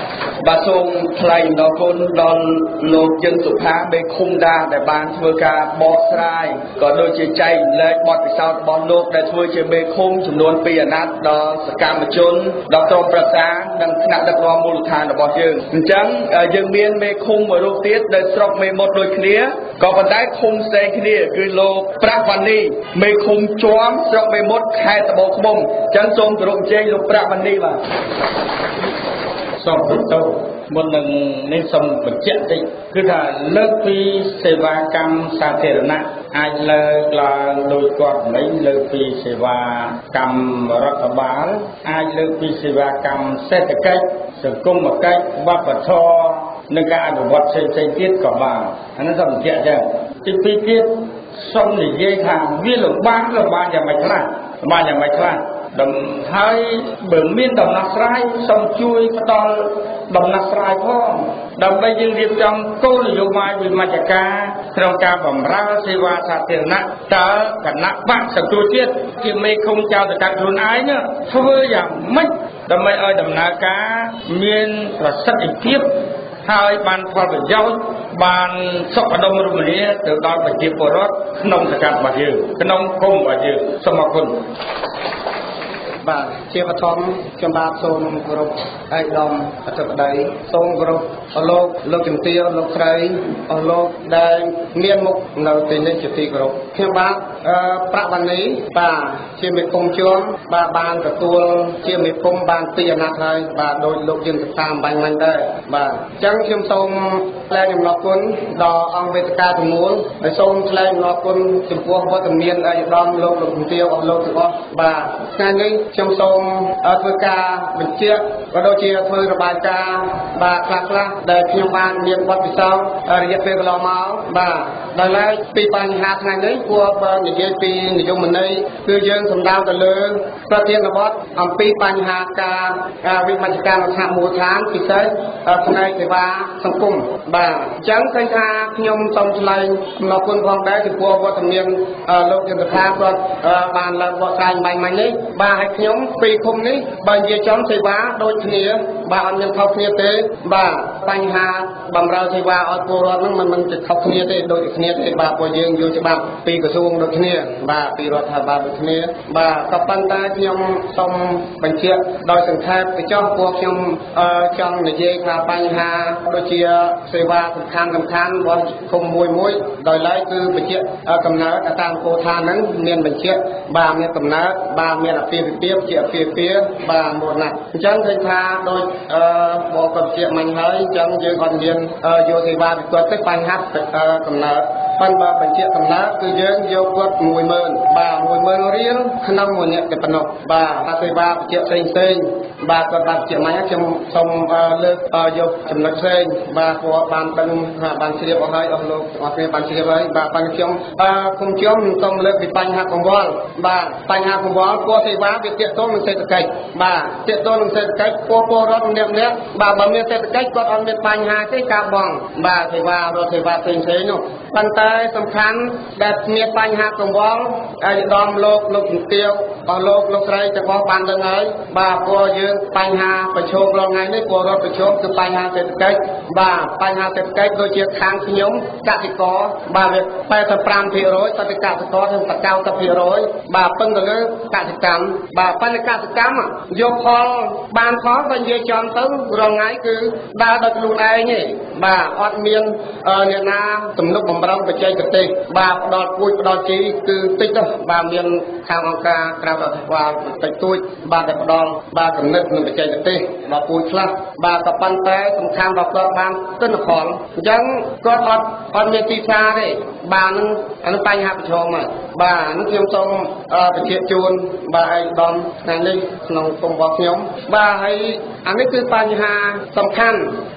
បាទសូមថ្លែងអំណរគុណដល់លោកយិនសុផាមេឃុំដាដែលបានធ្វើការបកស្រាយក៏ដូចជាចែកលែកបទពិសោធន៍របស់លោកដែលធ្វើជាមេឃុំចំនួនពីរអាណត្តិដល់សកម្មជនដល់ក្រុមប្រឹក្សានិងថ្នាក់ដឹកនាំមូលដ្ឋានរបស់យើងអញ្ចឹងយើងមានមេឃុំមួយរូបទៀតដែលស្រុកមេមត់ដូចគ្នាក៏ប៉ុន្តែឃុំផ្សេងគ្នាគឺលោកប្រាក់វ៉ានីមេឃុំជាំស្រុកមេមត់ខេត្តត្បូងឃ្មុំអញ្ចឹងសូមគោរពអញ្ជើញលោកប្រាក់វ៉ានីបាទសូមទូទៅមុននឹងនេះសូមបញ្ជាក់តិចគឺថាលើកពីសេវាកម្មសាធារណៈអាចលើកឡើងដោយគាត់មិញលើកពីសេវាកម្មរដ្ឋបាលអាចលើកពីសេវាកម្មសេដ្ឋកិច្ចសង្គមកិច្ចវប្បធម៌និងការអនុវត្តផ្សេងៗទៀតក៏បានអានេះសូមបញ្ជាក់ចឹងទីពីរទៀតសូមនិយាយថាវាលំបាកលំបាកយ៉ាងម៉េចខ្លះលំបាកយ៉ាងម៉េចខ្លះដំហើយបើមានដំណោះស្រាយសូមជួយផ្ដល់ដំណោះស្រាយផងដើម្បីយើងរៀបចំគោលនយោបាយវិមជ្ឈការក្នុងការបម្រើសេវាសាធារណៈតើគណៈបកសង្គ្រោះជាតិជាមេឃុំចៅសង្កាត់ខ្លួនឯងធ្វើយ៉ាងម៉េចដើម្បីឲ្យដំណើរការមានប្រសិទ្ធភាពហើយបានផលប្រយោជន៍បានសុខដុមរមនាទៅដល់ប្រជាពលរដ្ឋក្នុងសង្កាត់របស់យើងក្នុងភូមិរបស់យើងសូមអរគុណបាទជាបឋមខ្ញុំបាទសូមគោរពឯកឧត្តមអធិបតីសូមគោរពអស់លោកលោកជំទាវលោកស្រីអស់លោកដែលមានមុខនៅទីនេះជាទីគោរពខ្ញុំបាទប្រាក់វ៉ានីបាទជាមេឃុំជួមបាទបានទទួលជាមេឃុំបានពីរអាណត្តិហើយបាទដោយលោកយិនសុខាអំបញ្ញមិញដែរបាទអញ្ចឹងខ្ញុំសូមថ្លែងអំណរគុណដល់អង្គវេទិកាទាំងមូលហើយសូមថ្លែងអំណរគុណចំពោះវត្តមានឯកឧត្តមលោកលោកជំទាវអស់លោកទាំងអស់បាទថ្ងៃនេះខ្ញុំសូមធ្វើការបញ្ជាក់ក៏ដូចជាធ្វើរបាយការណ៍បាទខ្លះខ្លះដែលខ្ញុំបានមានបទពិសោធន៍រយៈពេលកន្លងមកបាទដោយឡែកពីបញ្ហាថ្ងៃនេះគួរបើនិយាយពីនយោបាយគឺយើងសំដៅទៅលើប្រធានបទអំពីបញ្ហាការវិមជ្ឈការរដ្ឋមូលដ្ឋានពិសេសផ្នែកសេវាសង្គមបាទអញ្ចឹងឃើញថាខ្ញុំសូមថ្លែងអំណរគុណផងដែរចំពោះវត្តមានលោកយន្តថាគាត់បានឡើងបកស្រាយបាញ់មិញនេះបាទហើយខ្ញុំពីឃុំនេះបើនិយាយចំសេវាដូចគ្នាបាទអត់មានខុសគ្នាទេបាទបញ្ហាបម្រើសេវាឲ្យពលរដ្ឋហ្នឹងมันមិនខុសគ្នាទេដូចគ្នាទេបាទពួកយើងយកច្បាប់ពីក្រសួងដូចគ្នាបាទពីរដ្ឋាភិបាលដូចគ្នាបាទក៏ប៉ុន្តែខ្ញុំសូមបញ្ជាក់ដោយសង្ខេបទៅចុះពួកខ្ញុំចង់និយាយថាបញ្ហាដូចជាសេវាសំខាន់សំខាន់របស់ឃុំមួយមួយដោយឡែកគឺបញ្ជាក់កំណើតតាមគោលឋានហ្នឹងមានបញ្ជាក់បាទមានកំណើតបាទមានអាពាហ៍ពិពាហ៍ជាអាពាហ៍ពិពាហ៍បាទមួយណាស់អញ្ចឹងឃើញថាដូចអឺបងក៏បញ្ជាក់មិញហើយអញ្ចឹងយើងអត់មានយកសេវាពីគាត់ទៅបញ្ហាកំណើតប៉ុន្តែបញ្ជាក់កំណើតគឺយើងយកគាត់មួយម៉ឺនបាទមួយម៉ឺនរៀលក្នុងមួយអ្នកតែប៉ុណ្ណោះបាទថាសេវាបញ្ជាក់ផ្សេងផ្សេងបាទគាត់បានបញ្ជាក់មិញខ្ញុំសូមលើកយកចំណុចផ្សេងបាទគាត់បានដឹងបានជ្រាបអស់ហើយអស់លោកអស់គ្នាបានជ្រាបហើយបាទបញ្ខ្ញុំគុំជុំសូមលើកពីបញ្ហាកង្វល់បាទបញ្ហាកង្វល់គាត់សេវាវាទាក់ទងនឹងសេដ្ឋកិច្ចបាទទាក់ទងនឹងសេដ្ឋកិច្ចពលពលរដ្ឋម្នាក់ម្នាក់បាទបើមានសេដ្ឋកិច្ចគាត់អត់មានបញ្ហាទេការបង់បាទសេវារដ្ឋសេវាផ្សេងផ្សេងនោះប៉ុន្តែសំខាន់ដែលមានបញ្ហាកង្វល់ឯកឧត្តមលោកលោកជំទាវអស់លោកលោកស្រីទាំងអស់បានដឹងហើយបាទពួកយើងបញ្ហាប្រឈមរាល់ថ្ងៃនេះពលរដ្ឋប្រឈមគឺបញ្ហាសេដ្ឋកិច្ចបាទបញ្ហាសេដ្ឋកិច្ចដូចជាខាងខ្ញុំកសិករបាទវាแปดสิบห้าភាគរយ ទៅកសិករទាំង九十ភាគរយ បាទពឹងទៅលើកសិកម្មបាទបញ្ហាកសិកម្មយកផលបានផលបើនិយាយចំទៅរាល់ថ្ងៃគឺដើរដោយខ្លួនឯងទេបាទអត់មានអ្នកណាទំនុកបំរុងបច្ចេកទេសបាទផ្ដល់ពួយផ្ដល់ជីគឺតិចទៅបាទមានខាងអង្គការក្រៅរដ្ឋាភិបាលបន្តិចតួចបាទតែផ្ដល់បាទគំនិតនិងបច្ចេកទេសដល់ពួយខ្លះបាទក៏ប៉ុន្តែសំខាន់ដល់គាត់បានទិន្នផលអញ្ចឹងគាត់អត់អត់មានទីផ្សារទេបាទនឹងអានឹងបញ្ហាប្រឈមហើយបាទនឹងខ្ញុំសូមបញ្ជាក់ជូនបាទឯកឧត្តមថ្ងៃនេះក្នុងគុំរបស់ខ្ញុំបាទហើយអានេះគឺបញ្ហាសំខាន់អ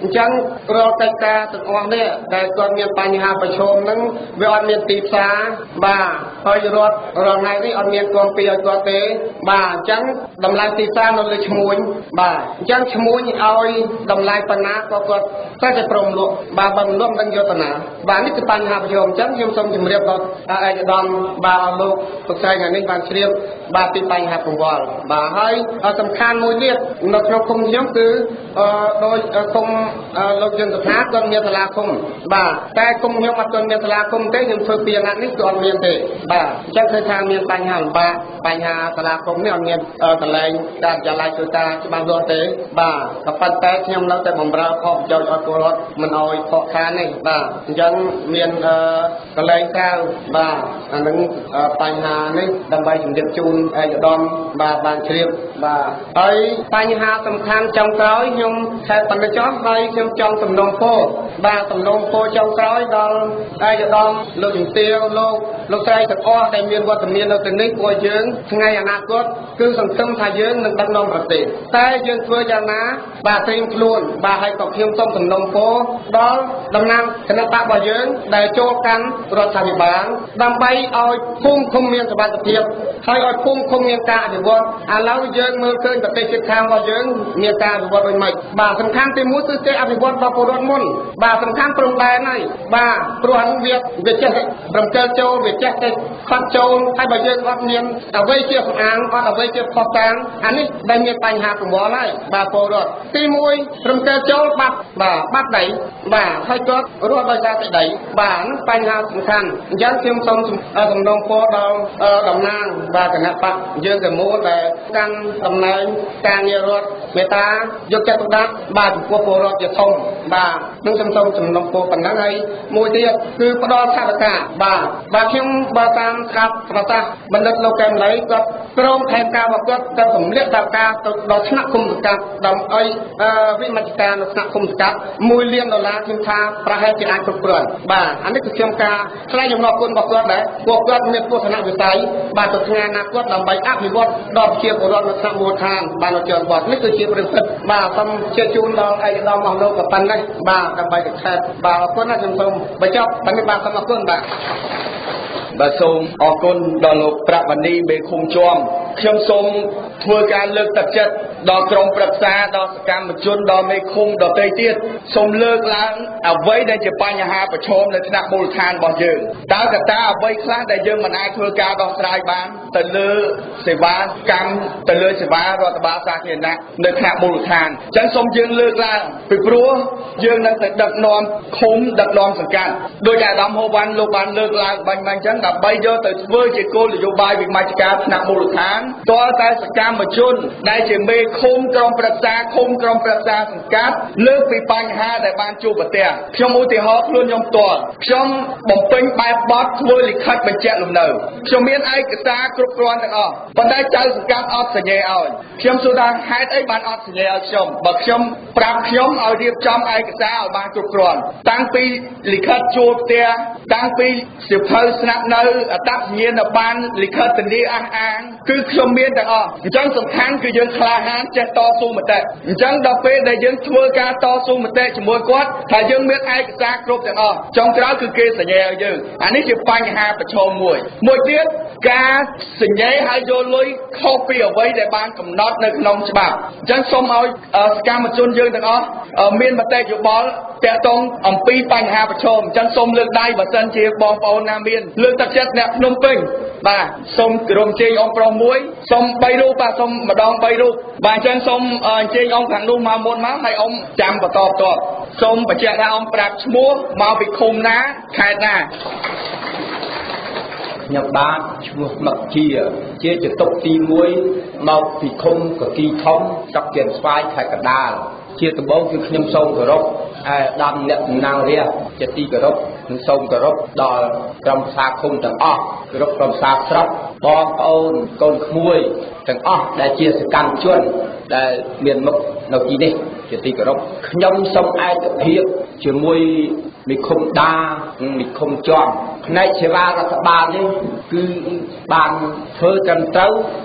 ចឹងរាល់កិច្ចការទាំងអស់នេះដែលគាត់មានបញ្ហាប្រឈមហ្នឹងវាអត់មានទីផ្សារបាទហើយរត់រាល់ថ្ងៃនេះអត់មានគាំពៀឲ្យគាត់ទេបាទអញ្ចឹងតម្លៃទីផ្សារនៅលើឈ្មួញបាទអញ្ចឹងឈ្មួញឲ្យតម្លៃប៉ុណ្ណាក៏គាត់តែតែព្រមលក់បាទបើមិនលក់មិនដឹងយកប៉ុណ្ណាបាទនេះគឺបញ្ហាប្រឈមអញ្ចឹងខ្ញុំសូមជម្រាបដល់ឯកឧត្តមបាទអស់លោកប្រកាសថ្ងៃនេះបានជ្រាបបាទពីបញ្ហាកង្វល់បាទហើយសំខាន់មួយទៀតនៅក្នុងគុំខ្ញុំគឺដោយគុំលោកយន្តថាគាត់មានសាលាគុំបាទតែគុំខ្ញុំអត់ទាន់មានសាលាគុំទេខ្ញុំធ្វើពីអាណត្តិនេះគឺអត់មានទេបាទអញ្ចឹងគឺថាមានបញ្ហាលំបាកបញ្ហាសាលាគុំនេះអត់មានកន្លែងការចលាយជួយការច្បាស់លាស់ទេបាទក៏ប៉ុន្តែខ្ញុំនៅតែបម្រើផលប្រយោជន៍ឲ្យពលរដ្ឋមិនឲ្យខកខានទេបាទអញ្ចឹងមានកន្លែងក្រៅបាទអានឹងបញ្ហានេះដើម្បីជំរាបជូនឯកឧត្តមបាទបានជ្រាបបាទហើយបញ្ហាសំខាន់ចុងក្រោយខ្ញុំខេត្តបណ្ឌិតចោះហើយខ្ញុំចង់សំណូមពរបាទសំណូមពរចុងក្រោយដល់ឯកឧត្តមលោកជំទាវលោកលោកស្រីទាំងអស់ដែលមានវត្តមាននៅទីនេះពួកយើងថ្ងៃអនាគតគឺសង្ឃឹមថាយើងនឹងដឹកនាំប្រទេសតែយើងធ្វើយ៉ាងណាបាទត្រៀមខ្លួនបាទហើយក៏ខ្ញុំសូមសំណូមពរដល់តំណាងគណៈបករបស់យើងដែលចូលកាន់រដ្ឋាភិបាលដើម្បីឲ្យភូមិឃុំមានសុវត្ថិភាពហើយឲ្យភូមិឃុំមានការអភិវឌ្ឍឥឡូវយើងមើលឃើញប្រទេសជិតខាងរបស់យើងមានការអភិវឌ្ឍដូចម៉េចបាទសំខាន់ទីមួយគឺការអភិវឌ្ឍដល់ពលរដ្ឋមុនបាទសំខាន់ព្រំដែនហើយបាទព្រោះហ្នឹងវាវាចេះរំកិលចូលវាចេះតែខត់ចូលហើយបើយើងអត់មានអ្វីជាសំអាងអត់អ្វីជាផុសតាងអានេះដែលមានបញ្ហាកង្វល់ហើយបាទពលរដ្ឋទីមួយរំកិលចូលបាត់បាទបាត់ដីបាទហើយគាត់រស់ដោយសារតែដីបាទហ្នឹងបញ្ហាសំខាន់អញ្ចឹងខ្ញុំសូមសំណូមពរដល់តំណាងបាទគណៈបកយើងទាំងមូលដែលកាន់តំណែងការងាររដ្ឋមេត្តាយកចិត្តទុកដាក់បាទចំពោះពលរដ្ឋជាធំបាទនឹងខ្ញុំសូមសំណូមពរប៉ុណ្ណឹងហើយមួយទៀតគឺផ្ដល់ថវិកាបាទបាទខ្ញុំបើតាមស្ដាប់ប្រសាសន៍បណ្ឌិតលោកកែមលីគាត់ក្រុមផែនការរបស់គាត់ទៅរំលាកថវិកាទៅដល់ថ្នាក់គុំសង្កាត់ដើម្បីវិមជ្ឈការនៅថ្នាក់គុំសង្កាត់មួយលានដុល្លារខ្ញុំថាប្រហែលជាអាចគ្រប់គ្រាន់បាទអានេះគឺខ្ញុំការថ្លែងអំណរគុណរបស់គាត់ដែរពួកគាត់មានទស្សនវិស័យបាទទៅថ្ងៃអនាគតដើម្បីអភិវឌ្ឍដល់ប្រជាពលរដ្ឋនៅថ្នាក់មូលដ្ឋានបាទនៅជនបទនេះគឺជាប្រសិទ្ធបាទសូមជឿជូនដល់ឯកឧត្តមអស់លោកក៏ប៉ុណ្ណេះបាទដើម្បីកខេត្តបាទអរគុណណាខ្ញុំសូមបញ្ចប់បញ្ញបាទសូមអរគុណបាទបាទសូមអរគុណដល់លោកប្រាក់វណ្ណីមេឃុំជាំខ្ញុំសូមធ្វើការលើកទឹកចិត្តដល់ក្រុមប្រឹក្សាដល់សកម្មជនដល់មេឃុំដទៃទៀតសូមលើកឡើងអ្វីដែលជាបញ្ហាប្រឈមនៅថ្នាក់មូលដ្ឋានរបស់យើងតើកត្តាអ្វីខ្លះដែលយើងមិនអាចធ្វើការដោះស្រាយបានទៅលើសេវាកម្មទៅលើសេវារដ្ឋបាលសាធារណៈនៅថ្នាក់មូលដ្ឋានអញ្ចឹងសូមយើងលើកឡើងពីព្រោះយើងនឹងទៅដឹកនាំឃុំដឹកនាំសង្កាត់ដោយអាដាមហូវ៉ាន់លោកបានលើកឡើងបាញ់បាញ់អញ្ចឹងដើម្បីយកទៅធ្វើជាគោលនយោបាយវិមជ្ឈការថ្នាក់មូលដ្ឋានតើតែសកម្មជនដែលជាមេឃុំក្រុមប្រឹក្សាឃុំក្រុមប្រឹក្សាសង្កាត់លើកពីបញ្ហាដែលបានជួបប្រទះខ្ញុំឧទាហរណ៍ខ្លួនខ្ញុំផ្ទាល់ខ្ញុំបំពេញបែបបទធ្វើលិខិតបញ្ជាក់លំនៅខ្ញុំមានឯកសារគ្រប់គ្រាន់ទាំងអស់ប៉ុន្តែចៅសង្កាត់អត់សញ្ញាឲ្យខ្ញុំសួរថាហេតុអីបានអត់សញ្ញាឲ្យខ្ញុំបើខ្ញុំប្រាប់ខ្ញុំឲ្យរៀបចំឯកសារឲ្យបានគ្រប់គ្រាន់តាំងពីលិខិតជួលផ្ទះតាំងពីសៀវភៅស្នាក់នៅអត្តសញ្ញាណប័ណ្ណលិខិតធានាអះអាងគឺខ្ញុំមានទាំងអស់អញ្ចឹងសំខាន់គឺយើងក្លាហានចេះតស៊ូមតិអញ្ចឹងដល់ពេលដែលយើងធ្វើការតស៊ូមតិជាមួយគាត់ថាយើងមានឯកសារគ្រប់ទាំងអស់ចុងក្រោយគឺគេសញ្ញាឲ្យយើងអានេះជាបញ្ហាប្រឈមមួយមួយទៀតការសញ្ញាឲ្យយកលុយខុសពីអ្វីដែលបានកំណត់នៅក្នុងច្បាប់អញ្ចឹងសូមឲ្យសកម្មជនយើងទាំងអស់មានមតិយោបល់តាក់ទងអំពីបញ្ហាប្រឈមអញ្ចឹងសូមលើកដៃបើសិនជាបងប្អូនណាមានលើកទឹកចិត្តអ្នកភ្នំពេញបាទសូមគោរពអញ្ជើញអង្គប្រុសមួយសូមបីរូបបាទសូមម្ដងបីរូបបាទអញ្ចឹងសូមអញ្ជើញអង្គខាងនោះមកមុនមកហើយអង្គចាំបន្តតបសូមបញ្ជាក់ថាអង្គប្រាប់ឈ្មោះមកពីឃុំណាខេត្តណាខ្ញុំបាទឈ្មោះស្មឹកជាជាចតុកទីមួយមកពីឃុំកគីធំស្រុកគៀនស្វាយខេត្តកណ្ដាលជាដំបូងគឺខ្ញុំសូមគោរពឯដំអ្នកតំណាងរាស្ត្រជាទីគោរពនិងសូមគោរពដល់ក្រុមប្រឹក្សាឃុំទាំងអស់គោរពក្រុមប្រឹក្សាស្រុកបងប្អូនកូនក្មួយទាំងអស់ដែលជាសកម្មជនដែលមានមុខនៅទីនេះជាទីគោរពខ្ញុំសូមឯកភាពជាមួយមេឃុំដានិងមេឃុំជាំផ្នែកសេវារដ្ឋបាលនេះគឺបានធ្វើត្រឹមត្រូវ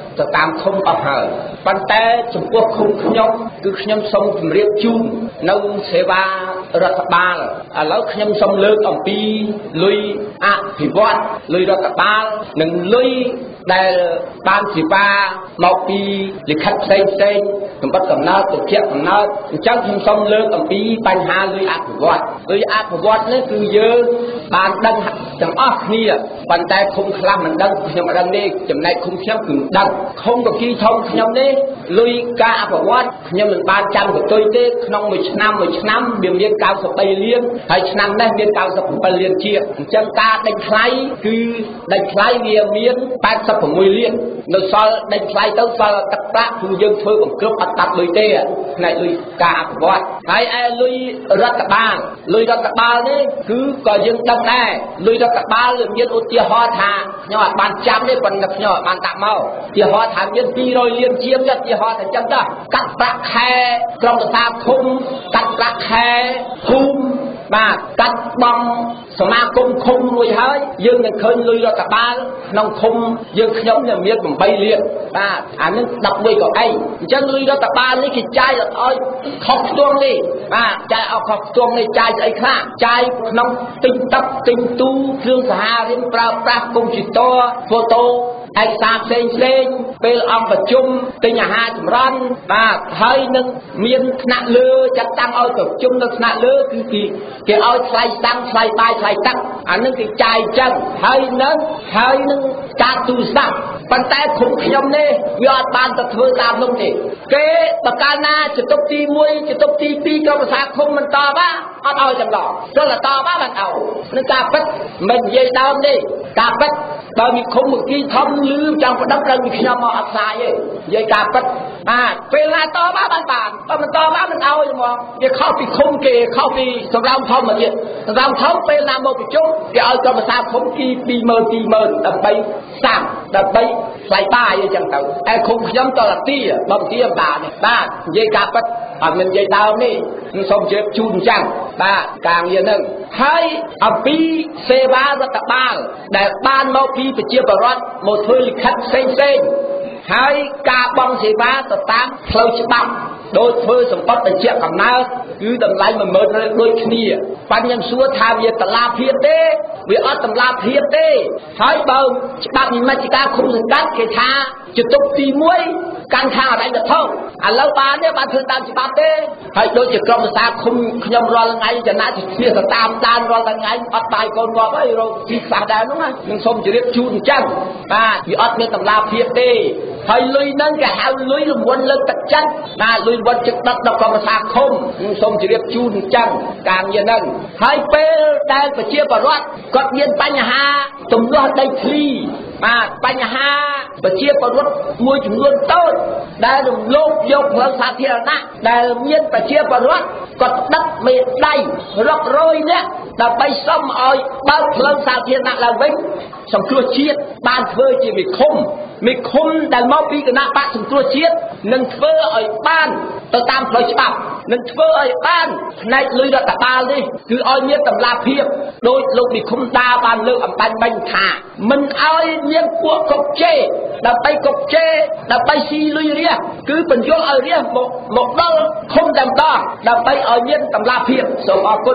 ទៅតាមឃុំអស់ហើយប៉ុន្តែចំពោះឃុំខ្ញុំគឺខ្ញុំសូមជម្រាបជូននៅសេវារដ្ឋបាលឥឡូវខ្ញុំសូមលើកអំពីលុយអភិវឌ្ឍលុយរដ្ឋបាលនិងលុយដែលបានសេវាមកពីលិខិតផ្សេងផ្សេងសម្បត្តិកំណើតទុតិយកំណើតអញ្ចឹងខ្ញុំសូមលើកអំពីបញ្ហាលុយអភិវឌ្ឍលុយអភិវឌ្ឍនេះគឺយើងបានដឹងទាំងអស់គ្នាប៉ុន្តែឃុំខ្លះមិនដឹងខ្ញុំមិនដឹងទេចំណែកឃុំខ្ញុំគឺដឹងឃុំកគីធំខ្ញុំនេះលុយការអភិវឌ្ឍខ្ញុំមិនបានចាំកតុយទេក្នុងមួយឆ្នាំមួយឆ្នាំវាមានកៅសិបបីលានហើយឆ្នាំនេះមានកៅសិបbảyលានជាងអញ្ចឹងការដេញថ្លៃគឺដេញថ្លៃវាមាន八十六លាននៅសល់ដេញថ្លៃទៅសល់ទឹកប្រាក់គឺយើងធ្វើបង្ក្រឹបអត់តាប់លុយទេផ្នែកលុយការអភិវឌ្ឍហើយឯលុយរដ្ឋបាលលុយរដ្ឋបាលនេះគឺក៏យើងដឹងដែរលុយរដ្ឋបាលមានឧទាហរណ៍ថាខ្ញុំអត់បានចាំទេប៉ុន្តែខ្ញុំអត់បានដាក់មកឧទាហរណ៍ថាមានពីររយលានជាងឧទាហរណ៍ថាចឹងដែរកាត់ប្រាក់ខែក្រុមប្រសាឃុំកាត់ប្រាក់ខែភូមិបាទកាត់បងសមាគមឃុំរួចហើយយើងនឹងឃើញលុយរដ្ឋបាលក្នុងឃុំយើងខ្ញុំនឹងមានeightលានបាទអានឹងelevenកៅអីអញ្ចឹងលុយរដ្ឋបាលនេះគេចាយឲ្យខុសខ្ទង់នេះបាទចាយឲ្យខុសខ្ទង់នេះចាយស្អីខ្លះចាយក្នុងទិញទឹកទិញទូគ្រឿងសហារិមប្រើប្រាស់កុំព្យូទ័រហ្វូតូឯកសារផ្សេងផ្សេងពេលអង្គប្រជុំទិញអាហារចម្រាន់បាទហើយនឹងមានថ្នាក់លើចាត់តាំងឲ្យប្រជុំនៅថ្នាក់លើគឺគេគេឲ្យថ្លៃតាំងថ្លៃបាយថ្លៃទឹកអានឹងគេចាយចឹងហើយនឹងហើយនឹងការទូរស័ព្ទប៉ុន្តែឃុំខ្ញុំនេះវាអត់បានទៅធ្វើតាមនោះទេគេបកាលណាចតុកទីoneចតុកទីtwoក្រុមប្រឹក្សាឃុំមិនតបអត់ឲ្យចម្លងចូលតែតបបានឲ្យនឹងការពិតមិននិយាយដើមទេការពិតបើមានឃុំមួយគីធំលឺចង់ប្រដឹងដឹងពីខ្ញុំមកអត់ខ្លាយទេនិយាយការពិតបាទពេលណាតបបានបានបើមិនតបបានមិនឲ្យហ្មងវាខុសពីឃុំគេខុសពីសម្រាប់ធំមកទៀតសម្រាប់ធំពេលណាមកប្រជុំគេឲ្យក្រុមប្រឹក្សាឃុំគីtwo thousand two thousandដើម្បីសាំដើម្បីថ្លៃបាយអញ្ចឹងទៅឯឃុំខ្ញុំតរទីបើទីបានបាទនិយាយការពិតអត់មាននិយាយដើមនេះខ្ញុំសូមជម្រាបជូនអញ្ចឹងបាទការងារហ្នឹងហើយអំពីសេវារដ្ឋបាលដែលបានមកពីប្រជាពលរដ្ឋមកធ្វើលិខិតផ្សេងផ្សេងហើយការបង់សេវាទៅតាមផ្លូវច្បាប់ដោយធ្វើសម្បត្តិបញ្ជាក់កំណើតគឺតម្លៃone thousandរៀលដូចគ្នាបញ្ញខ្ញុំសួរថាវាតម្លាភាពទេវាអត់តម្លាភាពទេហើយបើច្បាប់និមិត្តការឃុំសង្កាត់គេថាចតុកទីoneកាន់ខាងអរិយធម៌ឥឡូវបានទេបានធ្វើតាមច្បាប់ទេហើយដូចជាក្រុមប្រឹក្សាឃុំខ្ញុំរាល់ថ្ងៃចំណាយជាទៅតាមដានរាល់ថ្ងៃអត់បាយកូនគាត់អីរកទីខ្លះដែរហ្នឹងខ្ញុំសូមជម្រាបជូនអញ្ចឹងបាទវាអត់មានតម្លាភាពទេហើយលុយហ្នឹងគេហៅលុយរង្វាន់លើកទឹកចិត្តបាទលុយរង្វាន់ចិត្តដល់ក្រុមប្រឹក្សាឃុំខ្ញុំសូមជម្រាបជូនអញ្ចឹងការងារហ្នឹងហើយពេលដែលប្រជាពលរដ្ឋគាត់មានបញ្ហាទំនាស់ដីធ្លីបាទបញ្ហាប្រជាពលរដ្ឋមួយចំនួនតូចដែលរំលោភយកផ្លូវសាធារណៈដែលមានប្រជាពលរដ្ឋគាត់ដឹកមេដៃរាប់រយនាក់ដើម្បីសុំឲ្យបើកផ្លូវសាធារណៈឡើងវិញសង្គ្រោះជាតិបានធ្វើជាមេឃុំមេឃុំដែលមកពីគណៈបកសង្គ្រោះជាតិនឹងធ្វើឲ្យបានទៅតាមផ្លូវច្បាប់នឹងធ្វើឲ្យបានផ្នែកលុយរដ្ឋបាលនេះគឺឲ្យមានតម្លាភាពដោយលោកមេឃុំដាបានលើកអំបញ្ញមិញថាមិនឲ្យមានពួកកុកជេដើម្បីកុកជេដើម្បីស៊ីលុយរះគឺបញ្យល់ឲ្យរះមកមកដល់ឃុំតែម្ដងដើម្បីឲ្យមានតម្លាភាពសូមអរគុណ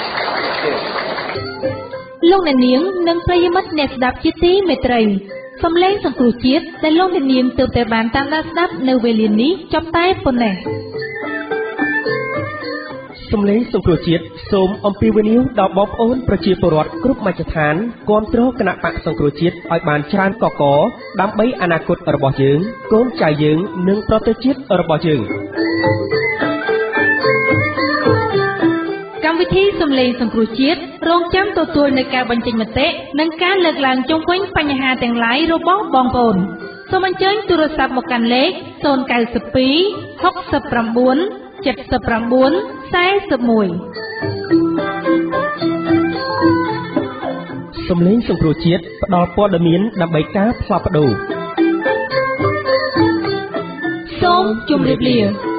លោកអ្នកនាងនិងប្រិយមិត្តអ្នកស្ដាប់ជាទីមេត្រីសំឡេងសង្គ្រោះជាតិដែលលោកអ្នកនាងទើបតែបានតាមដានស្ដាប់នៅវេលានេះចប់តែប៉ុណ្ណេះសំឡេងសង្គ្រោះជាតិសូមអំពាវនាវដល់បងប្អូនប្រជាពលរដ្ឋគ្រប់មជ្ឈដ្ឋានគាំទ្រគណៈបកសង្គ្រោះជាតិឲ្យបានច្រើនកកដើម្បីអនាគតរបស់យើងកូនចៅយើងនិងប្រទេសជាតិរបស់យើងកម្មវិធីសំឡេងសង្គ្រោះជាតិរងចាំទទួលនៅការបញ្ចេញមតិនិងការលើកឡើងជុំវិញបញ្ហាទាំងឡាយរបស់បងប្អូនសូមអញ្ជើញទូរស័ព្ទមកកាន់លេខzero nine two six nine seven nine four one four one សំឡេងសង្គ្រោះជាតិផ្ដល់ព័ត៌មានដើម្បីការផ្លាស់ប្ដូរសូមជម្រាបលា